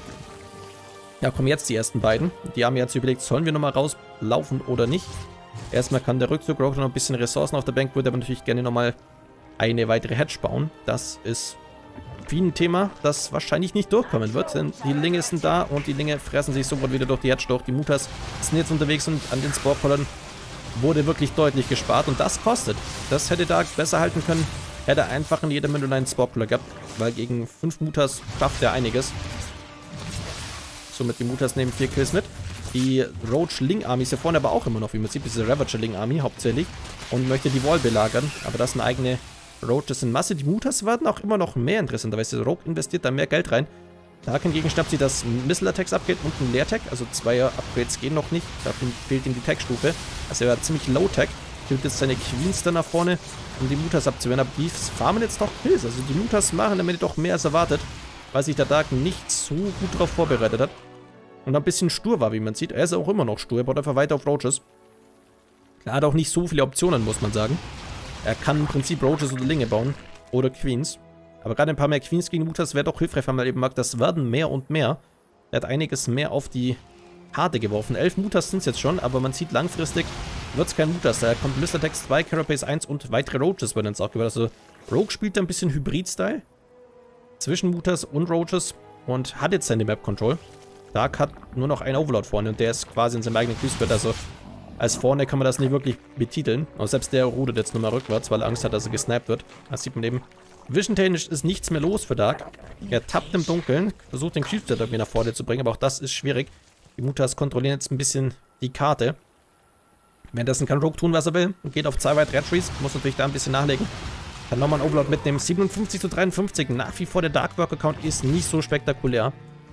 Speaker 1: Ja, kommen jetzt die ersten beiden. Die haben jetzt überlegt, sollen wir nochmal rauslaufen oder nicht. Erstmal kann der Rückzug Rogue noch ein bisschen Ressourcen auf der Bank, würde aber natürlich gerne nochmal eine weitere Hedge bauen. Das ist wie ein Thema, das wahrscheinlich nicht durchkommen wird, denn die Linge sind da und die Linge fressen sich sofort wieder durch die Hedge durch. Die Mutas sind jetzt unterwegs und an den Sporkollern wurde wirklich deutlich gespart und das kostet. Das hätte Dark besser halten können, hätte einfach in jeder Minute einen Sporkoller gehabt, weil gegen fünf Mutas schafft er einiges. Somit die Mutas nehmen vier Kills mit. Die Roach Ling Army ist hier vorne aber auch immer noch, wie man sieht, diese Ravager Ling Army hauptsächlich und möchte die Wall belagern, aber das sind eigene Roaches in Masse. Die Mutas werden auch immer noch mehr interessanterweise. Rogue investiert da mehr Geld rein. Dark hingegen schnappt sie das Missile Attacks Upgrade und ein Leer Tech, also zwei Upgrades gehen noch nicht, dafür fehlt ihm die Tech-Stufe, also er hat ziemlich Low Tech, killt jetzt seine Queens dann nach vorne, um die Mutas abzuwehren, aber die farmen jetzt doch Kills, also die Mutas machen damit doch mehr als erwartet, weil sich der Dark nicht so gut darauf vorbereitet hat. Und ein bisschen stur war, wie man sieht. Er ist auch immer noch stur, er baut einfach weiter auf Roaches. Er hat auch nicht so viele Optionen, muss man sagen. Er kann im Prinzip Roaches oder Linge bauen. Oder Queens. Aber gerade ein paar mehr Queens gegen Mutas wäre doch hilfreich, weil man eben mag, das werden mehr und mehr. Er hat einiges mehr auf die Karte geworfen. Elf Mutas sind es jetzt schon, aber man sieht langfristig wird es kein Mutas. Da kommt Mr. Tex zwei, Carapace eins und weitere Roaches werden jetzt auch gewählt. Also Rogue spielt da ein bisschen Hybrid-Style. Zwischen Mutas und Roaches. Und hat jetzt seine Map-Control. Dark hat nur noch einen Overlord vorne und der ist quasi in seinem eigenen Crease-Bett. Also als vorne kann man das nicht wirklich betiteln. Und selbst der rudert jetzt nur mal rückwärts, weil er Angst hat, dass er gesniped wird. Das sieht man eben. Vision-technisch ist nichts mehr los für Dark. Er tappt im Dunkeln, versucht den Crease-Bett irgendwie nach vorne zu bringen, aber auch das ist schwierig. Die Mutas kontrollieren jetzt ein bisschen die Karte. Währenddessen kann Rogue tun, was er will. Und geht auf zwei weitere Trees. Muss natürlich da ein bisschen nachlegen. Kann nochmal einen Overlord mitnehmen. siebenundfünfzig zu dreiundfünfzig. Nach wie vor der Dark Work-Account ist nicht so spektakulär.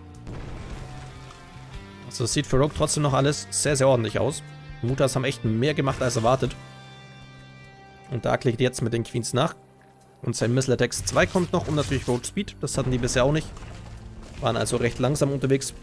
Speaker 1: Also es sieht für Rogue trotzdem noch alles sehr, sehr ordentlich aus. Die Mutas haben echt mehr gemacht als erwartet. Und Dark legt jetzt mit den Queens nach. Und sein Missile Attacks zwei kommt noch und natürlich Road Speed. Das hatten die bisher auch nicht. Waren also recht langsam unterwegs.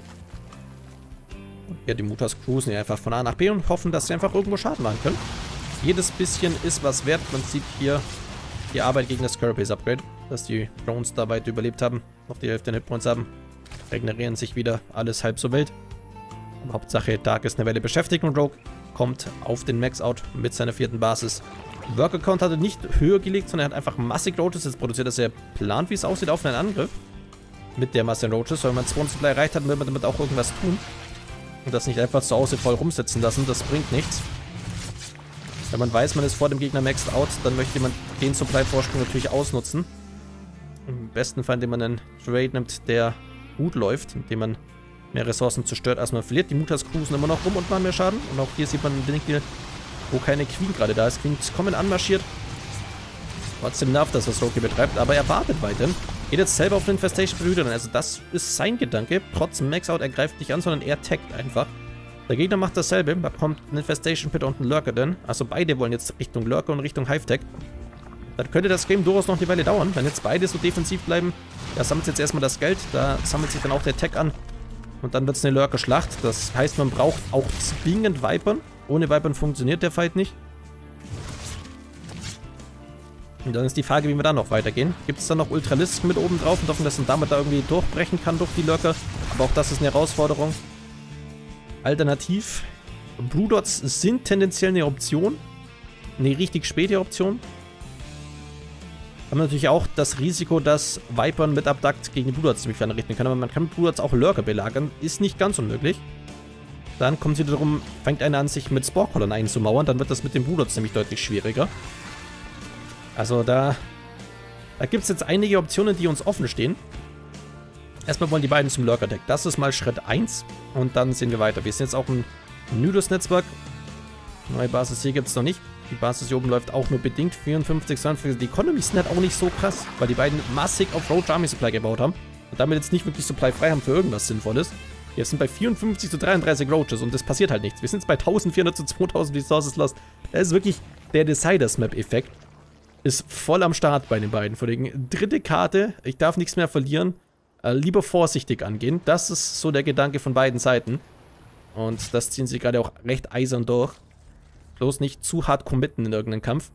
Speaker 1: Und ja, die Mutas cruisen ja einfach von A nach B und hoffen, dass sie einfach irgendwo Schaden machen können. Jedes bisschen ist was wert. Man sieht hier die Arbeit gegen das Carapace Upgrade, dass die Drones da weit überlebt haben, noch die Hälfte der Hitpoints haben, regenerieren sich wieder, alles halb so wild. Aber Hauptsache, Dark ist eine Weile beschäftigt und Rogue kommt auf den Max-Out mit seiner vierten Basis. Worker-Count hat er nicht höher gelegt, sondern er hat einfach massig Roaches jetzt produziert, dass er plant, wie es aussieht, auf einen Angriff. Mit der Masse an Roaches, weil man zweihundert Supply erreicht hat, will man damit auch irgendwas tun. Und das nicht einfach zu Hause voll rumsetzen lassen, das bringt nichts. Wenn man weiß, man ist vor dem Gegner maxed out, dann möchte man den Supply-Vorsprung natürlich ausnutzen. Im besten Fall, indem man einen Trade nimmt, der gut läuft, indem man mehr Ressourcen zerstört, als man verliert. Die Mutas cruisen immer noch rum und machen mehr Schaden. Und auch hier sieht man einen Winkel, wo keine Queen gerade da ist. Queens kommen anmarschiert. Trotzdem nervt das, was Rogue betreibt, aber er wartet weiterhin. Geht jetzt selber auf den Infestation Brüder. Also das ist sein Gedanke. Trotz Max-Out, er greift nicht an, sondern er taggt einfach. Der Gegner macht dasselbe. Da kommt ein Infestation Pit und ein Lurker dann. Also beide wollen jetzt Richtung Lurker und Richtung Hive-Tag. Dann könnte das Game durchaus noch eine Weile dauern. Wenn jetzt beide so defensiv bleiben, da sammelt jetzt erstmal das Geld. Da sammelt sich dann auch der Tag an. Und dann wird es eine Lurker-Schlacht. Das heißt, man braucht auch zwingend Vipern. Ohne Vipern funktioniert der Fight nicht. Und dann ist die Frage, wie wir da noch weitergehen. Gibt es dann noch Ultralisken mit oben drauf und hoffen, dass man damit da irgendwie durchbrechen kann durch die Lurker. Aber auch das ist eine Herausforderung. Alternativ, Brewdots sind tendenziell eine Option. Eine richtig späte Option. Haben natürlich auch das Risiko, dass Vipern mit Abduct gegen die Brewdots ziemlich viel anrichten können. Aber man kann mit Brewdots auch Lurker belagern. Ist nicht ganz unmöglich. Dann kommt es wieder darum, fängt einer an, sich mit Spore-Colon einzumauern. Dann wird das mit den Brewdots nämlich deutlich schwieriger. Also da, da gibt es jetzt einige Optionen, die uns offen stehen. Erstmal wollen die beiden zum Lurker-Deck. Das ist mal Schritt eins. Und dann sehen wir weiter. Wir sind jetzt auch ein Nydus-Netzwerk. Neue Basis hier gibt es noch nicht. Die Basis hier oben läuft auch nur bedingt. vierundfünfzig, zweiundfünfzig. Die Economies sind halt auch nicht so krass, weil die beiden massig auf Roach Army Supply gebaut haben. Und damit jetzt nicht wirklich Supply frei haben für irgendwas Sinnvolles. Wir sind bei vierundfünfzig zu dreiunddreißig Roaches und das passiert halt nichts. Wir sind jetzt bei eintausendvierhundert zu zweitausend Resources lost. Das ist wirklich der Deciders-Map-Effekt. Ist voll am Start bei den beiden. Vor allem dritte Karte, ich darf nichts mehr verlieren. Äh, lieber vorsichtig angehen. Das ist so der Gedanke von beiden Seiten. Und das ziehen sie gerade auch recht eisern durch. Bloß nicht zu hart committen in irgendeinen Kampf.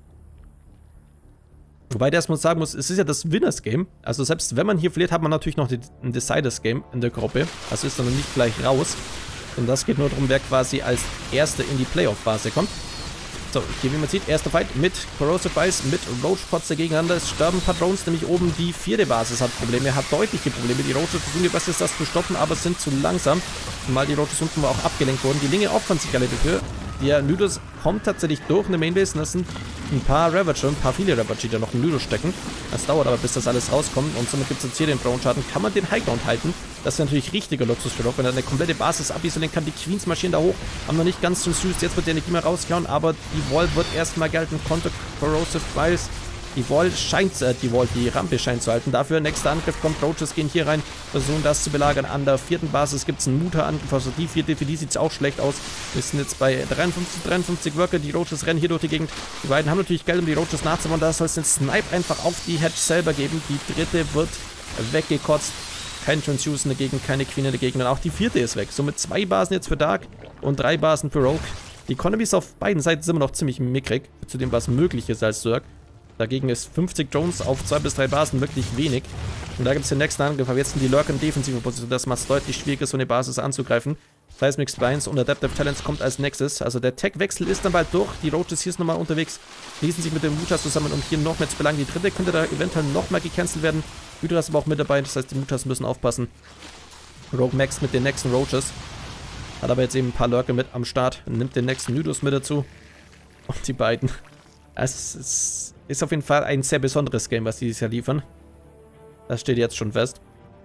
Speaker 1: Wobei der erstmal sagen muss, es ist ja das Winners-Game. Also selbst wenn man hier verliert, hat man natürlich noch ein Deciders-Game in der Gruppe. Also ist dann noch nicht gleich raus. Und das geht nur darum, wer quasi als Erster in die Playoff-Phase kommt. So, hier wie man sieht, erster Fight mit Corrosive Ice, mit Roach-Pots gegeneinander. Es sterben ein paar Drones, nämlich oben die vierte Basis hat Probleme, hat deutliche Probleme. Die Roaches versuchen ihr Bestes, das zu stoppen, aber sind zu langsam. Zumal die Roaches unten auch abgelenkt wurden. Die Linge opfern sich alle dafür. Der Nydus kommt tatsächlich durch in der Mainbase und das sind ein paar Ravager, ein paar viele Ravager, die da noch im Nydus stecken. Das dauert aber, bis das alles rauskommt und somit gibt es jetzt hier den Drone-Schaden. Kann man den Highground halten? Das ist natürlich richtiger Luxus für Rogue, wenn er eine komplette Basis abisolieren kann. Die Queens marschieren da hoch, haben noch nicht ganz zum Süß. Jetzt wird die Energie mal rausgehauen, aber die Wall wird erstmal gelten. Contact Corrosive Ice. Die Wall scheint, äh, die Wall, die Rampe scheint zu halten. Dafür, nächster Angriff kommt, Roaches gehen hier rein, versuchen das zu belagern. An der vierten Basis gibt es einen Muta-Angriff, also die vierte, für die sieht es auch schlecht aus. Wir sind jetzt bei dreiundfünfzig, dreiundfünfzig Worker, die Roaches rennen hier durch die Gegend. Die beiden haben natürlich Geld, um die Roaches nachzubauen, da soll es den Snipe einfach auf die Hedge selber geben. Die dritte wird weggekotzt. Kein Transfusion dagegen, keine Queen dagegen und auch die vierte ist weg. Somit zwei Basen jetzt für Dark und drei Basen für Rogue. Die Economies auf beiden Seiten sind immer noch ziemlich mickrig, zu dem was möglich ist als Zerg. Dagegen ist fünfzig Drones auf zwei bis drei Basen wirklich wenig. Und da gibt es den nächsten Angriff, aber jetzt sind die Lurker in defensiver Position, das macht es deutlich schwieriger, so eine Basis anzugreifen. Seismic Splines und Adaptive Talents kommt als nächstes. Also der Tech-Wechsel ist dann bald durch. Die Roaches hier ist nochmal unterwegs, schließen sich mit dem Mutas zusammen, um hier noch mehr zu belangen. Die dritte könnte da eventuell nochmal gecancelt werden. Hydra ist aber auch mit dabei, das heißt die Mutas müssen aufpassen. Rogue Max mit den nächsten Roaches. Hat aber jetzt eben ein paar Lurker mit am Start. Nimmt den nächsten Nydus mit dazu. Und die beiden. Es ist... Ist auf jeden Fall ein sehr besonderes Game, was die dieses Jahr liefern. Das steht jetzt schon fest.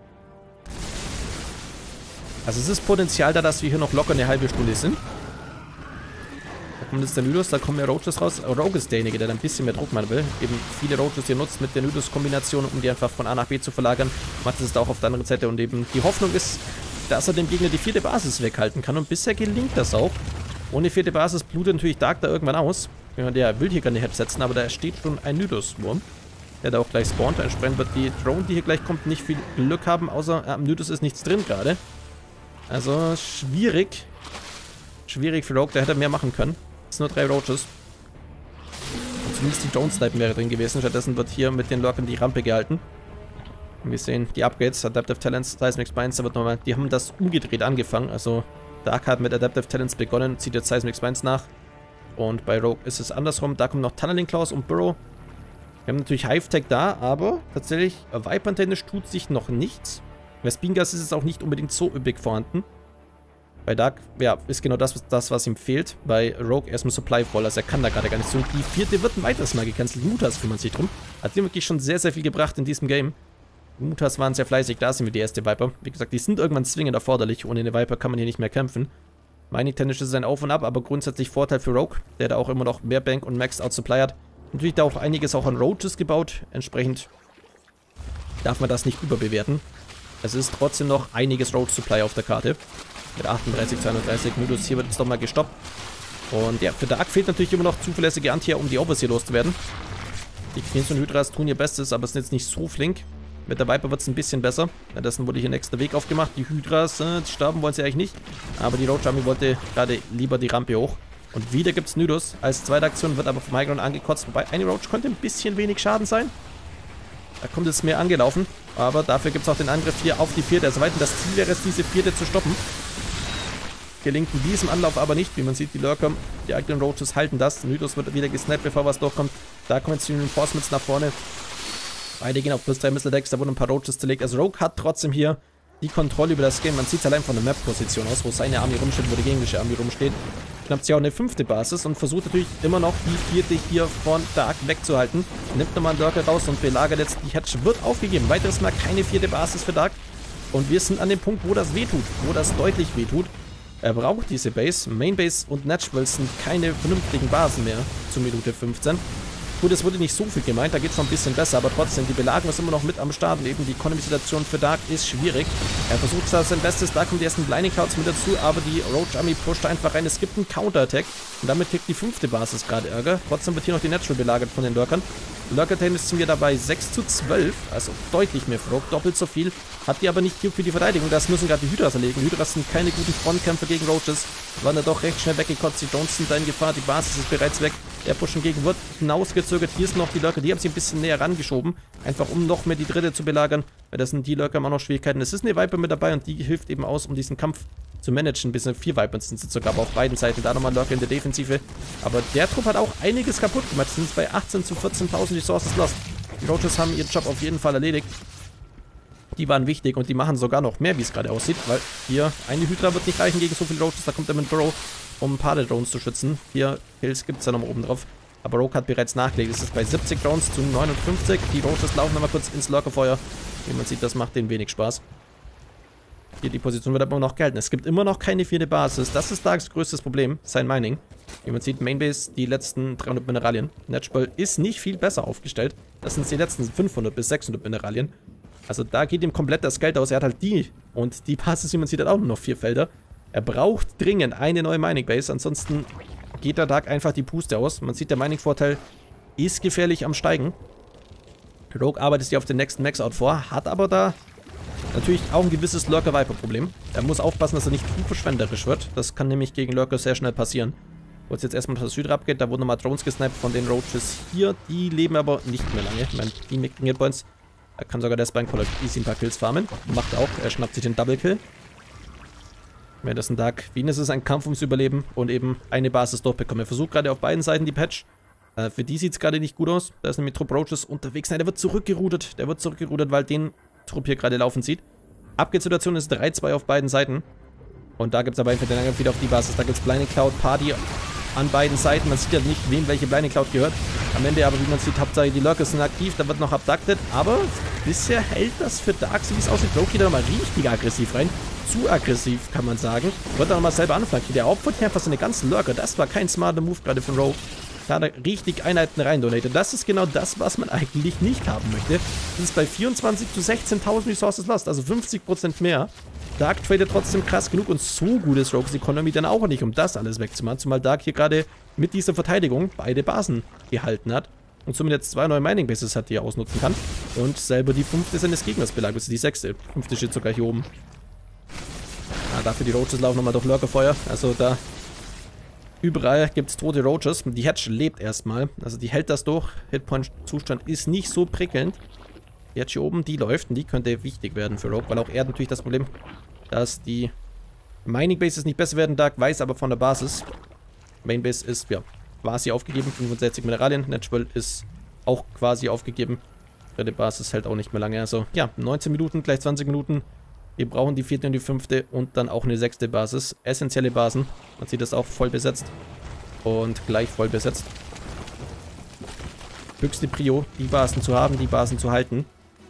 Speaker 1: Also es ist Potenzial da, dass wir hier noch locker eine halbe Stunde sind. Da kommt jetzt der Nydus, da kommen mehr Roaches raus. Rogue ist derjenige, der da ein bisschen mehr Druck machen will. Eben viele Roaches hier nutzt mit der Nydus-Kombination, um die einfach von A nach B zu verlagern. Macht es auch auf der anderen Seite und eben die Hoffnung ist, dass er dem Gegner die vierte Basis weghalten kann. Und bisher gelingt das auch. Ohne vierte Basis blutet natürlich Dark da irgendwann aus. Der will hier keine Head setzen, aber da steht schon ein Nydus-Wurm, der da auch gleich spawnt. Entsprechend wird die Drone, die hier gleich kommt, nicht viel Glück haben, außer äh, am Nydus ist nichts drin gerade. Also schwierig. Schwierig für Rogue, der hätte mehr machen können. Es sind nur drei Roaches. Und zumindest die Drone-Snipen wäre drin gewesen. Stattdessen wird hier mit den Lurkern die Rampe gehalten. Und wir sehen die Upgrades, Adaptive Talents, Seismic Spines, da wird nochmal, die haben das umgedreht angefangen. Also Dark hat mit Adaptive Talents begonnen, zieht jetzt Seismic Spines nach. Und bei Rogue ist es andersrum, da kommen noch Tunneling Claws und Burrow. Wir haben natürlich Hive-Tech da, aber tatsächlich, Viper-technisch tut sich noch nichts. Bei Spingas ist es auch nicht unbedingt so üppig vorhanden. Bei Dark, ja, ist genau das, das, was ihm fehlt. Bei Rogue erstmal Supply voll, also er kann da gerade gar nicht so. Und die vierte wird ein weiteres Mal gecancelt. Mutas kümmert sich drum. Hat ihm wirklich schon sehr, sehr viel gebracht in diesem Game. Mutas waren sehr fleißig, da sind wir die erste Viper. Wie gesagt, die sind irgendwann zwingend erforderlich. Ohne eine Viper kann man hier nicht mehr kämpfen. Mining-technisch ist es ein Auf und Ab, aber grundsätzlich Vorteil für Rogue, der da auch immer noch mehr Bank und Maxed Out Supply hat. Natürlich da auch einiges auch an Roaches gebaut. Entsprechend darf man das nicht überbewerten. Es ist trotzdem noch einiges Roach Supply auf der Karte. Mit achtunddreißig, zweiunddreißig. Nudus hier wird jetzt doch mal gestoppt. Und ja, für Dark fehlt natürlich immer noch zuverlässige Anti, um die Overseer loszuwerden. Die Queens und Hydras tun ihr Bestes, aber sind jetzt nicht so flink. Mit der Viper wird es ein bisschen besser. Währenddessen wurde hier nächster Weg aufgemacht. Die Hydras, äh, sterben wollen sie eigentlich nicht. Aber die Roach Army wollte gerade lieber die Rampe hoch. Und wieder gibt es Nudus. Als zweite Aktion wird aber vom Highground angekotzt. Wobei eine Roach könnte ein bisschen wenig Schaden sein. Da kommt es mehr angelaufen. Aber dafür gibt es auch den Angriff hier auf die vierte. Also weiter das Ziel wäre es, diese vierte zu stoppen. Gelingt in diesem Anlauf aber nicht. Wie man sieht, die Lurker, die eigenen Roaches halten das. Nudus wird wieder gesnappt, bevor was durchkommt. Da kommen jetzt die Reinforcements nach vorne. Beide gehen auf plus drei Missile Decks. Da wurden ein paar Roaches zerlegt. Also Rogue hat trotzdem hier die Kontrolle über das Game. Man sieht es allein von der Map-Position aus, wo seine Armee rumsteht, wo die gegnerische Armee rumsteht. Schnappt sich auch eine fünfte Basis und versucht natürlich immer noch die vierte hier von Dark wegzuhalten. Nimmt nochmal einen Lurker raus und belagert jetzt die Hatch. Wird aufgegeben. Weiteres Mal keine vierte Basis für Dark. Und wir sind an dem Punkt, wo das wehtut. Wo das deutlich wehtut. Er braucht diese Base. Main Base und Natural sind keine vernünftigen Basen mehr zur Minute fünfzehn. Gut, es wurde nicht so viel gemeint, da geht es noch ein bisschen besser, aber trotzdem, die Belagerung ist immer noch mit am Start und eben die Economy-Situation für Dark ist schwierig. Er versucht da sein Bestes, da kommen die ersten Blinding Clouds mit dazu, aber die Roach Army pusht einfach rein. Es gibt einen Counter-Attack und damit kriegt die fünfte Basis gerade Ärger. Trotzdem wird hier noch die Natural belagert von den Lurkern. Lurker-technisch sind wir dabei sechs zu zwölf, also deutlich mehr Frog, doppelt so viel. Hat die aber nicht Cube für die Verteidigung, das müssen gerade die Hydras erlegen. Hydras sind keine guten Frontkämpfer gegen Roaches, waren da doch recht schnell weggekotzt. Die Drones sind da in Gefahr, die Basis ist bereits weg. Der Pushen gegen wird hinausgezögert. Hier sind noch die Lurker, die haben sie ein bisschen näher rangeschoben. Einfach um noch mehr die dritte zu belagern. Weil das sind die Lurker immer noch Schwierigkeiten. Es ist eine Viper mit dabei und die hilft eben aus, um diesen Kampf zu managen. Bis vier Vipers sind es sogar, aber auf beiden Seiten. Da nochmal Lurker in der Defensive. Aber der Trupp hat auch einiges kaputt gemacht. Sind es bei achtzehn zu vierzehntausend Resources lost. Die Roaches haben ihren Job auf jeden Fall erledigt. Die waren wichtig und die machen sogar noch mehr, wie es gerade aussieht. Weil hier eine Hydra wird nicht reichen gegen so viele Roaches. Da kommt er mit Burrow, um ein paar der Drones zu schützen. Hier Kills gibt es ja noch oben drauf. Aber Rogue hat bereits nachgelegt. Es ist bei siebzig Drones zu neunundfünfzig. Die Roaches laufen nochmal kurz ins Lurkerfeuer. Wie man sieht, das macht denen wenig Spaß. Hier die Position wird aber noch gehalten. Es gibt immer noch keine vierte Basis. Das ist Darks größtes Problem, sein Mining. Wie man sieht, Mainbase, die letzten dreihundert Mineralien. Natural ist nicht viel besser aufgestellt. Das sind die letzten fünfhundert bis sechshundert Mineralien. Also da geht ihm komplett das Geld aus. Er hat halt die. Und die Basis, wie man sieht, hat auch nur noch vier Felder. Er braucht dringend eine neue Mining Base. Ansonsten geht der Dark einfach die Puste aus. Man sieht, der Mining-Vorteil ist gefährlich am Steigen. Rogue arbeitet sich auf den nächsten Max-Out vor, hat aber da natürlich auch ein gewisses Lurker-Viper-Problem. Er muss aufpassen, dass er nicht zu verschwenderisch wird. Das kann nämlich gegen Lurker sehr schnell passieren. Wo es jetzt erstmal das Hydra abgeht, da wurden nochmal Drones gesniped von den Roaches hier. Die leben aber nicht mehr lange. Ich meine, die mit Hit-Points. Er kann sogar der Spine-Caller easy ein paar Kills farmen. Macht auch. Er schnappt sich den Double-Kill. Wenn das ein Dark Venus ist, ein Kampf ums Überleben und eben eine Basis durchbekommen. Er versucht gerade auf beiden Seiten die Patch. Äh, für die sieht es gerade nicht gut aus. Da ist nämlich Trupp Roaches unterwegs. Nein, der wird zurückgeroutet. Der wird zurückgeroutet, weil den Trupp hier gerade laufen sieht. Abgeht-Situation ist drei zwei auf beiden Seiten. Und da gibt es aber einfach den Angriff wieder auf die Basis. Da gibt es Blinding Cloud Party an beiden Seiten. Man sieht ja nicht, wem welche Blinding Cloud gehört. Am Ende aber, wie man sieht, Hauptsache die Lurkers sind aktiv. Da wird noch abducted. Aber bisher hält das für Dark, so wie es aussieht. Rogue geht da nochmal richtig aggressiv rein. Zu aggressiv, kann man sagen. Wird dann nochmal selber anflanken. Der opfert hier einfach seine ganzen Lurker. Das war kein smarter Move gerade von Rogue. Da hat er richtig Einheiten rein donated. Das ist genau das, was man eigentlich nicht haben möchte. Das ist bei vierundzwanzig zu sechzehntausend Resources lost. Also fünfzig Prozent mehr. Dark tradet trotzdem krass genug und so gut ist Rogue's Economy dann auch nicht, um das alles wegzumachen. Zumal Dark hier gerade mit dieser Verteidigung beide Basen gehalten hat. Und somit jetzt zwei neue Mining Bases hat, die er ausnutzen kann. Und selber die fünfte seines Gegners belagert. Das ist die sechste. Fünfte steht sogar hier oben. Ah, dafür die Roaches laufen nochmal durch Lurkerfeuer. Also da Überall gibt es tote Roaches. Die Hedge lebt erstmal. Also die hält das durch. Hitpoint-Zustand ist nicht so prickelnd. Die Hedge hier oben, die läuft und die könnte wichtig werden für Rogue, weil auch er hat natürlich das Problem, dass die Mining Bases nicht besser werden. Dark weiß aber von der Basis. Main Base ist, ja, quasi aufgegeben. fünfundsechzig Mineralien. Natural ist auch quasi aufgegeben. Die Basis hält auch nicht mehr lange. Also ja, neunzehn Minuten, gleich zwanzig Minuten. Wir brauchen die vierte und die fünfte und dann auch eine sechste Basis. Essentielle Basen. Man sieht das auch voll besetzt. Und gleich voll besetzt. Höchste Prio, die Basen zu haben, die Basen zu halten.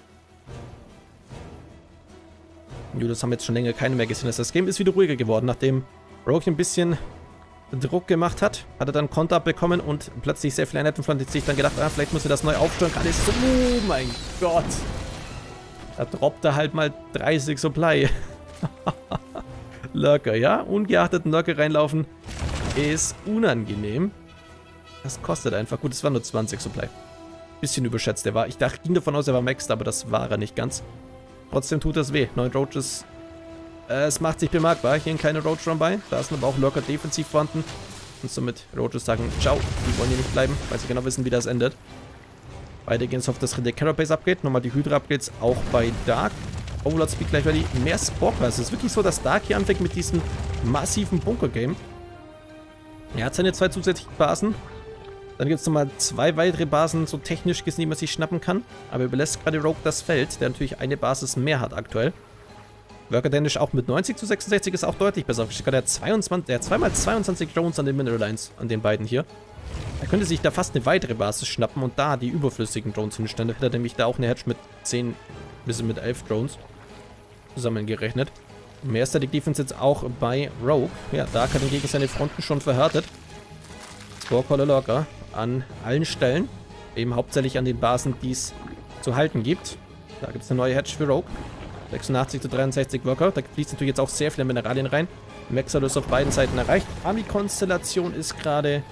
Speaker 1: Judas haben jetzt schon länger keine mehr gesehen. Das Game ist wieder ruhiger geworden, nachdem Rogue ein bisschen Druck gemacht hat. Hat er dann Konter abbekommen und plötzlich sehr viel Einheiten von sich dann gedacht, ah, vielleicht muss er das neu aufsteuern. Kann es so, oh mein Gott. Da droppt er halt mal dreißig Supply. Lurker, ja? Ungeachteten Lurker reinlaufen ist unangenehm. Das kostet einfach. Gut, es waren nur zwanzig Supply. Bisschen überschätzt. Der war, ich dachte, ging davon aus, er war maxed, aber das war er nicht ganz. Trotzdem tut das weh. neun Roaches. Äh, es macht sich bemerkbar. Hier ein kleiner Roach Run bei. Da sind aber auch Lurker defensiv vorhanden. Und somit Roaches sagen, ciao. Die wollen hier nicht bleiben, weil sie genau wissen, wie das endet. Beide gehen auf das dritte Carapace Upgrade. Nochmal die Hydra Upgrades auch bei Dark. Overlord Speed gleich ready. Mehr Spocker. Es ist wirklich so, dass Dark hier anfängt mit diesem massiven Bunker-Game. Er hat seine zwei zusätzlichen Basen. Dann gibt es nochmal zwei weitere Basen, so technisch gesehen, die man sich schnappen kann. Aber er überlässt gerade Rogue das Feld, der natürlich eine Basis mehr hat aktuell. Worker Danish auch mit neunzig zu sechsundsechzig ist auch deutlich besser aufgestellt. Er hat, zweiundzwanzig, er hat zweimal zweiundzwanzig Drones an den Mineral Lines, an den beiden hier. Er könnte sich da fast eine weitere Basis schnappen und da die überflüssigen Drones hinstellen. Hätte er nämlich da auch eine Hedge mit zehn bis mit elf Drones zusammengerechnet. Mehr Static Defense jetzt auch bei Rogue. Ja, Dark hat hingegen seine Fronten schon verhärtet. Scorecaller Lurker an allen Stellen. Eben hauptsächlich an den Basen, die es zu halten gibt. Da gibt es eine neue Hedge für Rogue. sechsundachtzig zu dreiundsechzig Worker. Da fließt natürlich jetzt auch sehr viele Mineralien rein. Maxalus auf beiden Seiten erreicht. Army-Konstellation ist gerade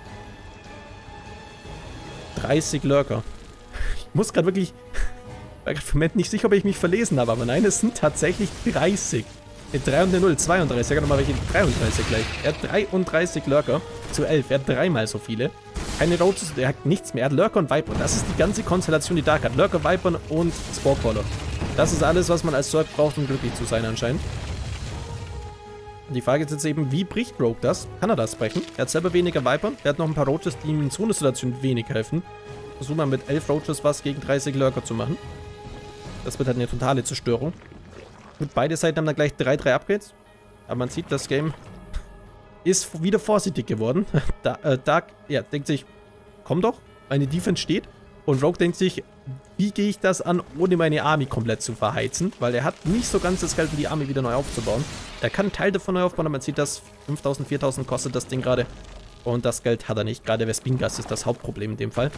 Speaker 1: dreißig Lurker. Ich muss gerade wirklich... Ich war gerade im Moment nicht sicher, ob ich mich verlesen habe, aber nein, es sind tatsächlich dreißig. In drei und der null, zweiunddreißig. Ich sage nochmal welche dreiunddreißig gleich. Er hat dreiunddreißig Lurker zu elf. Er hat dreimal so viele. Keine Roaches, er hat nichts mehr. Er hat Lurker und Viper. Das ist die ganze Konstellation, die Dark hat. Lurker, Viper und Sporecaller. Das ist alles, was man als Zerg braucht, um glücklich zu sein anscheinend. Die Frage ist jetzt eben, wie bricht Rogue das? Kann er das brechen? Er hat selber weniger Viper. Er hat noch ein paar Roaches, die ihm in so einer Situation wenig helfen. Versuchen wir mit elf Roaches was gegen dreißig Lurker zu machen. Das wird halt eine totale Zerstörung. Gut, beide Seiten haben dann gleich drei, drei Upgrades. Aber man sieht, das Game ist wieder vorsichtig geworden. Da, äh, Dark, ja, denkt sich, komm doch, meine Defense steht. Und Rogue denkt sich, wie gehe ich das an, ohne meine Army komplett zu verheizen? Weil er hat nicht so ganz das Geld, um die Army wieder neu aufzubauen. Er kann einen Teil davon neu aufbauen, aber man sieht, dass fünftausend, viertausend kostet das Ding gerade. Und das Geld hat er nicht. Gerade Vespingas ist das Hauptproblem in dem Fall.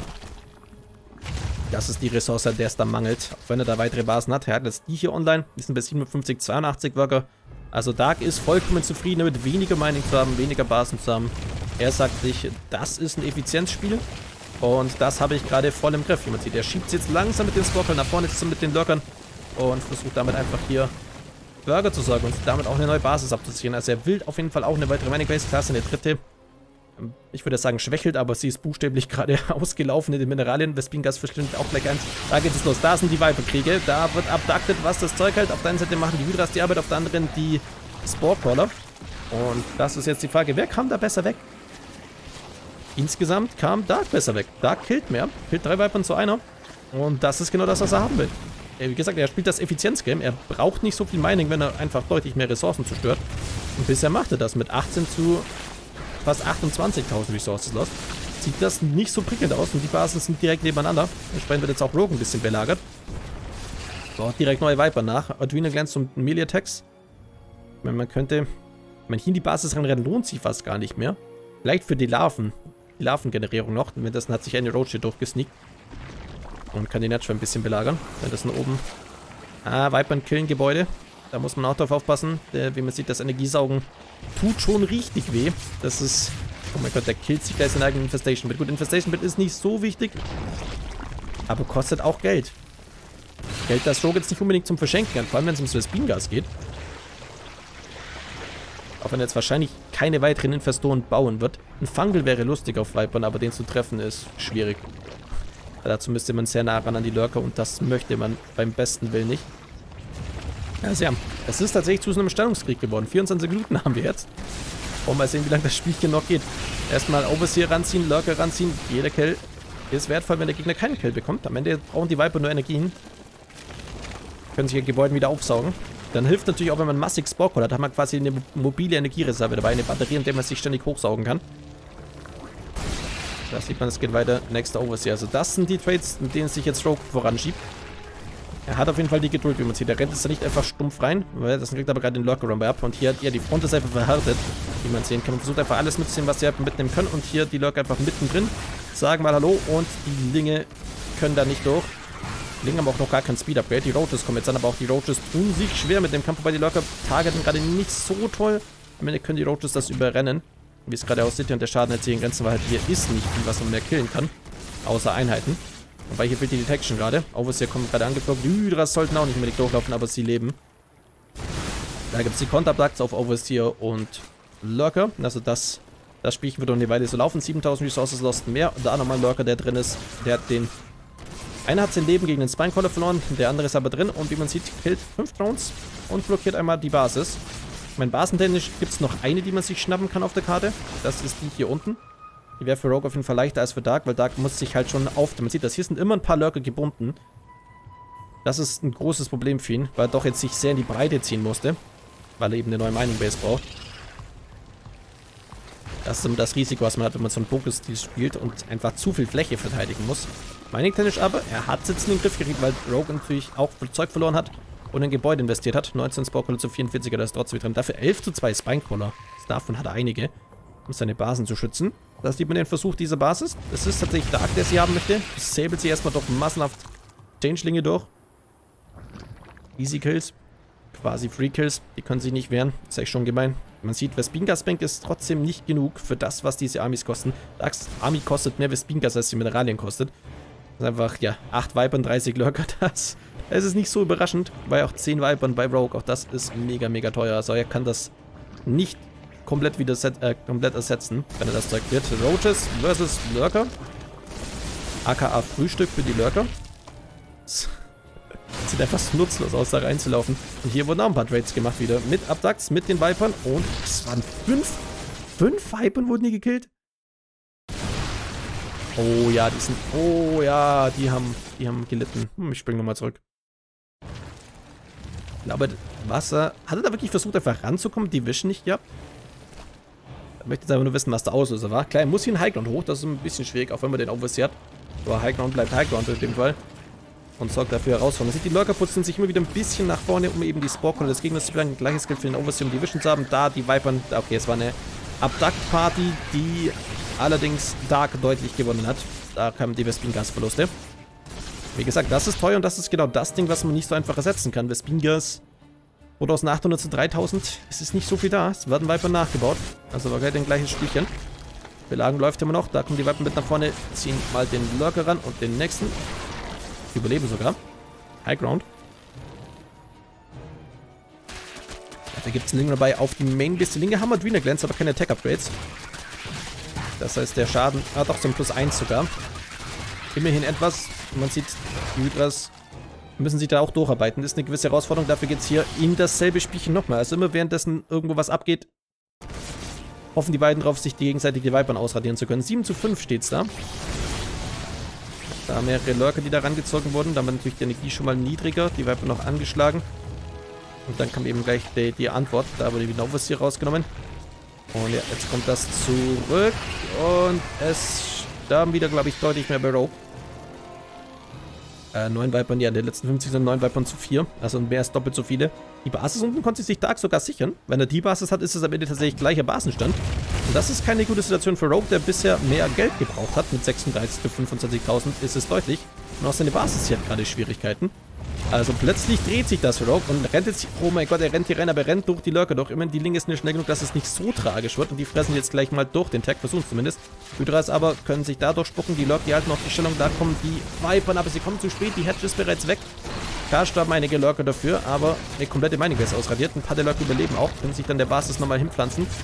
Speaker 1: Das ist die Ressource, der es da mangelt. Auch wenn er da weitere Basen hat. Er hat jetzt die hier online. Die sind bei siebenundfünfzig, zweiundachtzig Worker. Also Dark ist vollkommen zufrieden damit, weniger Mining zu haben, weniger Basen zu haben. Er sagt sich, das ist ein Effizienzspiel. Und das habe ich gerade voll im Griff. Wie man sieht, er schiebt jetzt langsam mit den Squawkern nach vorne zusammen mit den Lurkern. Und versucht damit einfach hier Burger zu sorgen und damit auch eine neue Basis abzuziehen. Also er will auf jeden Fall auch eine weitere Mining Base. Klasse, eine dritte. Ich würde sagen schwächelt, aber sie ist buchstäblich gerade ausgelaufen in den Mineralien. Vespingas verschwindet auch gleich eins. Da geht es los. Da sind die Viper-Kriege. Da wird abducted, was das Zeug hält. Auf der einen Seite machen die Hydras die Arbeit, auf der anderen die Sporecrawler. Und das ist jetzt die Frage, wer kam da besser weg? Insgesamt kam Dark besser weg. Dark killt mehr. Killt drei Vipern zu einer. Und das ist genau das, was er haben will. Wie gesagt, er spielt das Effizienzgame. Er braucht nicht so viel Mining, wenn er einfach deutlich mehr Ressourcen zerstört. Und bisher macht er das mit achtzehn zu fast achtundzwanzigtausend Resources lost. Sieht das nicht so prickelnd aus und die Basen sind direkt nebeneinander. Entsprechend wird jetzt auch Rogue ein bisschen belagert. So, direkt neue Viper nach. Adrenal Glands und Melee Attacks. Wenn man könnte... Wenn man hier in die Basis reinrennt, lohnt sich fast gar nicht mehr. Vielleicht für die Larven. Die Larvengenerierung noch. Währenddessen hat sich eine Roach hier durchgesneakt. Und kann die Natural ein bisschen belagern. Währenddessen oben... Ah, Vipern killen Gebäude. Da muss man auch drauf aufpassen. Der, wie man sieht, das Energiesaugen tut schon richtig weh. Das ist... Oh mein Gott, der killt sich gleich seine eigene Infestation Bit. Gut, Infestation Bit ist nicht so wichtig. Aber kostet auch Geld. Geld, das Rogue jetzt nicht unbedingt zum Verschenken kann. Vor allem, wenn es ums Vespingas geht. Auch wenn er jetzt wahrscheinlich keine weiteren Infestoren bauen wird. Ein Fungal wäre lustig auf Vipern, aber den zu treffen ist schwierig. Dazu müsste man sehr nah ran an die Lurker und das möchte man beim besten Willen nicht. Also ja, es ist tatsächlich zu so einem Stellungskrieg geworden. vierundzwanzig Minuten haben wir jetzt. Wollen wir mal sehen, wie lange das Spielchen noch geht. Erstmal Overseer ranziehen, Lurker ranziehen. Jeder Kill ist wertvoll, wenn der Gegner keinen Kill bekommt. Am Ende brauchen die Viper nur Energien. Können sich ihr Gebäude wieder aufsaugen. Dann hilft natürlich auch, wenn man massig Spore hat, hat man quasi eine mobile Energiereserve dabei, eine Batterie, in der man sich ständig hochsaugen kann. Da sieht man, es geht weiter. Nächster Overseer. Also das sind die Trades, mit denen sich jetzt Rogue voranschiebt. Er hat auf jeden Fall die Geduld, wie man sieht. Er rennt jetzt da nicht einfach stumpf rein, weil das kriegt aber gerade den Lurker Rumble ab. Und hier hat er die Front ist einfach verhärtet, wie man sehen kann. Und versucht einfach alles mitzunehmen, was sie mitnehmen können. Und hier die Lurker einfach mittendrin. Sagen mal Hallo und die Linge können da nicht durch. Die Linge haben auch noch gar kein Speed-Upgrade. Die Roaches kommen jetzt an, aber auch die Roaches tun sich schwer mit dem Kampf, wobei die Lurker targeten gerade nicht so toll. Am Ende können die Roaches das überrennen, wie es gerade aussieht. Und der Schaden hat sich in Grenzen, weil halt hier ist nicht viel, was man mehr killen kann. Außer Einheiten. Wobei hier fehlt die Detection gerade. Overseer kommt gerade angeflogen. Die Hydras sollten auch nicht unbedingt durchlaufen, aber sie leben. Da gibt es die Counterblacks auf Overseer und Lurker. Also das, das Spielchen wird um eine Weile so laufen. siebentausend Resources lost mehr. Und da nochmal ein Lurker, der drin ist. Der hat den... Einer hat sein Leben gegen den Spinecaller verloren. Der andere ist aber drin. Und wie man sieht, killt fünf Drones und blockiert einmal die Basis. Ich meine, basentechnisch gibt es noch eine, die man sich schnappen kann auf der Karte. Das ist die hier unten. Die wäre für Rogue auf jeden Fall leichter als für Dark, weil Dark muss sich halt schon auf... Man sieht das, hier sind immer ein paar Lurker gebunden. Das ist ein großes Problem für ihn, weil er doch jetzt sich sehr in die Breite ziehen musste. Weil er eben eine neue Mining Base braucht. Das ist immer das Risiko, was man hat, wenn man so einen Poké-Stil spielt und einfach zu viel Fläche verteidigen muss. Mining-technisch aber, er hat es jetzt in den Griff gekriegt, weil Rogue natürlich auch Zeug verloren hat und in Gebäude investiert hat. neunzehn Sporecaller zu vierundvierziger, da ist trotzdem drin. Dafür elf zu zwei Spinecaller. Davon hat er einige, um seine Basen zu schützen. Da sieht man den Versuch dieser Basis. Es ist tatsächlich Dark, der sie haben möchte. Sabelt sie erstmal doch massenhaft Changelinge durch. Easy Kills. Quasi Free Kills. Die können sich nicht wehren. Das ist echt schon gemein. Man sieht, Vespingas Bank ist trotzdem nicht genug für das, was diese Armys kosten. Darks Army kostet mehr Vespingas, als die Mineralien kostet. Das ist einfach, ja, acht Vipern, dreißig Lurker. Das, das ist nicht so überraschend. Weil auch zehn Vipern bei Rogue, auch das ist mega, mega teuer. Also er kann das nicht komplett wieder set, äh, komplett ersetzen, wenn er das Zeug wird. Roaches versus Lurker. aka Frühstück für die Lurker. Sieht einfach so nutzlos aus, da reinzulaufen. Und hier wurden auch ein paar Trades gemacht wieder. Mit Abducts, mit den Vipern. Und es waren fünf. Fünf Vipern wurden die gekillt. Oh ja, die sind... Oh ja, die haben, die haben gelitten. Hm, ich springe nochmal zurück. Ich glaube, Wasser... Hat er da wirklich versucht, einfach ranzukommen? Die wischen nicht, ja. Ich möchte jetzt einfach nur wissen, was der Auslöser war. Klar, er muss hier einen Highground hoch. Das ist ein bisschen schwierig, auch wenn man den Overseer hat. Aber Highground bleibt Highground in dem Fall. Und sorgt dafür Herausforderungen. Man sieht, die Lurker putzen sich immer wieder ein bisschen nach vorne, um eben die Sporecaller des Gegners zu bleiben. Gleiches gilt für den Overseer, um die Vision zu haben. Da die Vipern... Okay, es war eine Abduct-Party, die allerdings Dark deutlich gewonnen hat. Da kamen die Vespingas-Verluste. Wie gesagt, das ist teuer und das ist genau das Ding, was man nicht so einfach ersetzen kann. Vespingas zweitausendachthundert zu dreitausend. Es ist nicht so viel da. Es werden Viper nachgebaut. Also war gleich ein gleiches Spielchen. Belagen läuft immer noch. Da kommen die Viper mit nach vorne. Ziehen mal den Lurker ran und den nächsten. Überleben sogar. High Ground. Ja, da gibt es einen Link dabei auf die Main-Liste. Linke haben Adrenal Glands, aber keine Attack-Upgrades. Das heißt, der Schaden... Ah, doch, zum Plus eins sogar. Immerhin etwas. Man sieht, die Hydras müssen sich da auch durcharbeiten. Das ist eine gewisse Herausforderung. Dafür geht es hier in dasselbe Spielchen nochmal. Also immer währenddessen irgendwo was abgeht, hoffen die beiden drauf, sich die gegenseitig die Vipern ausradieren zu können. sieben zu fünf steht es da. Da mehrere Lurker, die da rangezogen wurden. Da war natürlich die Energie schon mal niedriger. Die Viper noch angeschlagen. Und dann kam eben gleich die, die Antwort. Da wurde die Novus hier rausgenommen. Und ja, jetzt kommt das zurück. Und es starben wieder, glaube ich, deutlich mehr bei Rogue. Äh, neun Vipern, ja, in den letzten fünfzig sind neun Vipern zu vier. Also mehr als doppelt so viele. Die Basis unten konnte sich Dark sogar sichern. Wenn er die Basis hat, ist es am Ende tatsächlich gleicher Basenstand. Und das ist keine gute Situation für Rogue, der bisher mehr Geld gebraucht hat. Mit sechsunddreißig zu fünfundzwanzigtausend ist es deutlich. Und auch seine Basis hier hat gerade Schwierigkeiten. Also plötzlich dreht sich das für Rogue und rennt jetzt... Oh mein Gott, er rennt hier rein, aber er rennt durch die Lurker durch. Immerhin, die Linke ist nicht schnell genug, dass es nicht so tragisch wird. Und die fressen jetzt gleich mal durch den Tag, versuchen zumindest. Hydras aber können sich da durchspucken. Die Lurker, die halten noch die Stellung. Da kommen die Vipern, aber sie kommen zu spät. Die Hedge ist bereits weg. Da starben einige Lurker dafür, aber eine komplette Mining Base ausradiert. Ein paar der Lurker überleben auch, können sich dann der Basis nochmal hinpflanzen.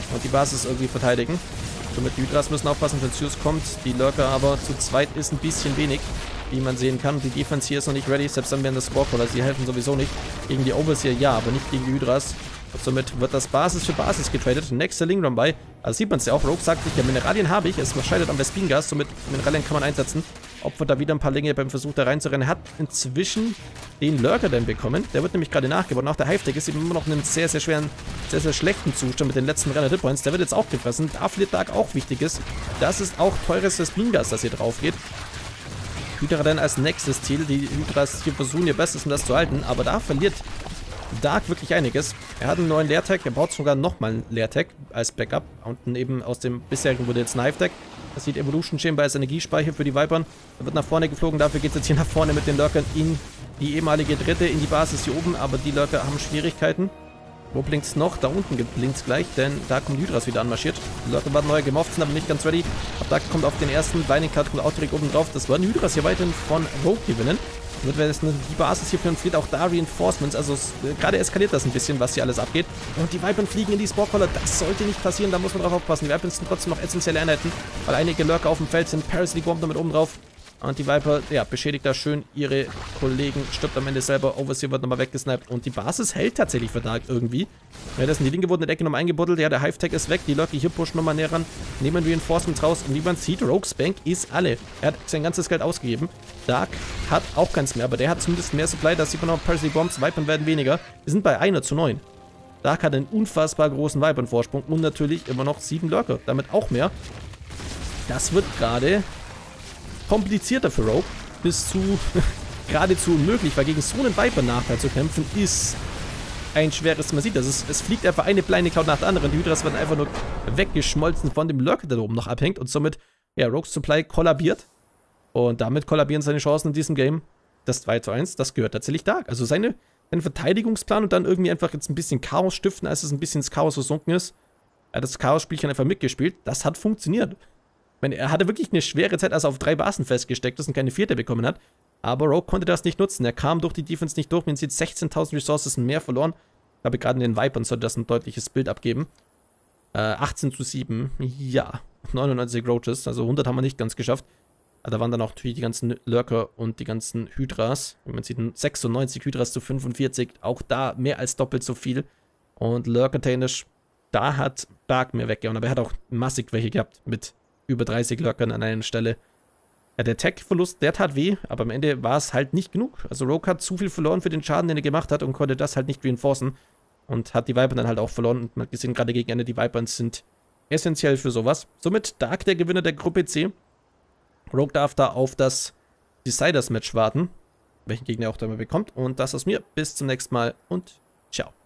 Speaker 1: und die Basis irgendwie verteidigen. Somit die Hydras müssen aufpassen, wenn Zeus kommt. Die Lurker aber zu zweit ist ein bisschen wenig, wie man sehen kann. Die Defense hier ist noch nicht ready, selbst dann wären das Scorecaller. Sie helfen sowieso nicht. Gegen die Overseer ja, aber nicht gegen die Hydras. Und somit wird das Basis für Basis getradet. Nächster Link Run bei. Also sieht man es ja auch. Rogue sagt sich, ja, Mineralien habe ich. Es scheitert am Vespingas. Somit Mineralien kann man einsetzen. Opfert da wieder ein paar Linge beim Versuch da reinzurennen. Hat inzwischen den Lurker dann bekommen. Der wird nämlich gerade nachgebaut. Und auch der Hive-Tech ist eben immer noch in einem sehr, sehr schweren, sehr, sehr schlechten Zustand mit den letzten Renner Points. Der wird jetzt auch gefressen. Da verliert Dark auch Wichtiges. Das ist auch teures Vespingas, das hier drauf geht. Hydra dann als nächstes Ziel. Die Hydras hier versuchen ihr Bestes, um das zu halten. Aber da verliert Dark wirklich einiges. Er hat einen neuen Leertag, er baut sogar nochmal einen Leertag als Backup. Und eben aus dem bisherigen wurde jetzt ein Hive-Tag. Das sieht Evolution Chamber als Energiespeicher für die Vipern. Er wird nach vorne geflogen, dafür geht es jetzt hier nach vorne mit den Lurkern in die ehemalige dritte, in die Basis hier oben. Aber die Lurker haben Schwierigkeiten. Wo blinkt es noch? Da unten blinkt es gleich, denn da kommen die Hydras wieder anmarschiert. Die Lurker waren neu gemofft, sind aber nicht ganz ready. Ab da kommt auf den ersten Binding Card, kommt auch direkt oben drauf. Das werden Hydras hier weiterhin von Rogue gewinnen. Wird wir jetzt die Basis hier führen, fehlt auch da Reinforcements, also äh, gerade eskaliert das ein bisschen, was hier alles abgeht. Und die Vipern fliegen in die Sporecaller, das sollte nicht passieren, da muss man drauf aufpassen. Die Vipern sind trotzdem noch essentielle Einheiten, weil einige Lurker auf dem Feld sind. Parasite kommt damit oben drauf. Und die Viper, ja, beschädigt da schön ihre Kollegen, stirbt am Ende selber. Overseer wird nochmal weggesniped. Und die Basis hält tatsächlich für Dark irgendwie. Ja, das sind die Linke wurden in der Ecke nochmal eingebuddelt. Ja, der Hive-Tag ist weg. Die Lurker hier pushen nochmal näher ran. Nehmen Reinforcements raus. Und wie man sieht, Rogue's Bank ist alle. Er hat sein ganzes Geld ausgegeben. Dark hat auch keins mehr, aber der hat zumindest mehr Supply. Das sieht man noch. Parasite Bombs, Vipern werden weniger. Wir sind bei einer zu neun. Dark hat einen unfassbar großen Vipern-Vorsprung. Und natürlich immer noch sieben Lurker. Damit auch mehr. Das wird gerade komplizierter für Rogue, bis zu geradezu unmöglich, weil gegen so einen Viper-Nachteil zu kämpfen, ist ein schweres, man sieht das, es, es fliegt einfach eine kleine Cloud nach der anderen, die Hydras werden einfach nur weggeschmolzen von dem Lurker, der da oben noch abhängt und somit, ja, Rogue's Supply kollabiert und damit kollabieren seine Chancen in diesem Game. Das zwei zu eins, das gehört tatsächlich Dark, also seine, sein Verteidigungsplan und dann irgendwie einfach jetzt ein bisschen Chaos stiften, als es ein bisschen ins Chaos versunken ist. Er hat das Chaos-Spielchen einfach mitgespielt, das hat funktioniert. Ich meine, er hatte wirklich eine schwere Zeit, als er auf drei Basen festgesteckt ist und keine vierte bekommen hat. Aber Rogue konnte das nicht nutzen. Er kam durch die Defense nicht durch. Man sieht sechzehntausend Resources mehr verloren. Ich glaube, gerade in den Vipern sollte das ein deutliches Bild abgeben. Äh, achtzehn zu sieben. Ja. neunundneunzig Roaches. Also hundert haben wir nicht ganz geschafft. Aber da waren dann auch natürlich die ganzen Lurker und die ganzen Hydras. Wie man sieht, sechsundneunzig Hydras zu fünfundvierzig. Auch da mehr als doppelt so viel. Und Lurker-technisch, da hat Dark mehr weggehauen. Aber er hat auch massig welche gehabt mit über dreißig Lurkern an einer Stelle. Ja, der Tech-Verlust, der tat weh, aber am Ende war es halt nicht genug. Also Rogue hat zu viel verloren für den Schaden, den er gemacht hat und konnte das halt nicht reinforcen. Und hat die Vipern dann halt auch verloren. Und man hat gesehen, gerade gegen Ende, die Vipern sind essentiell für sowas. Somit Dark der Gewinner der Gruppe C. Rogue darf da auf das Deciders-Match warten, welchen Gegner er auch da mal bekommt. Und das aus mir. Bis zum nächsten Mal und ciao.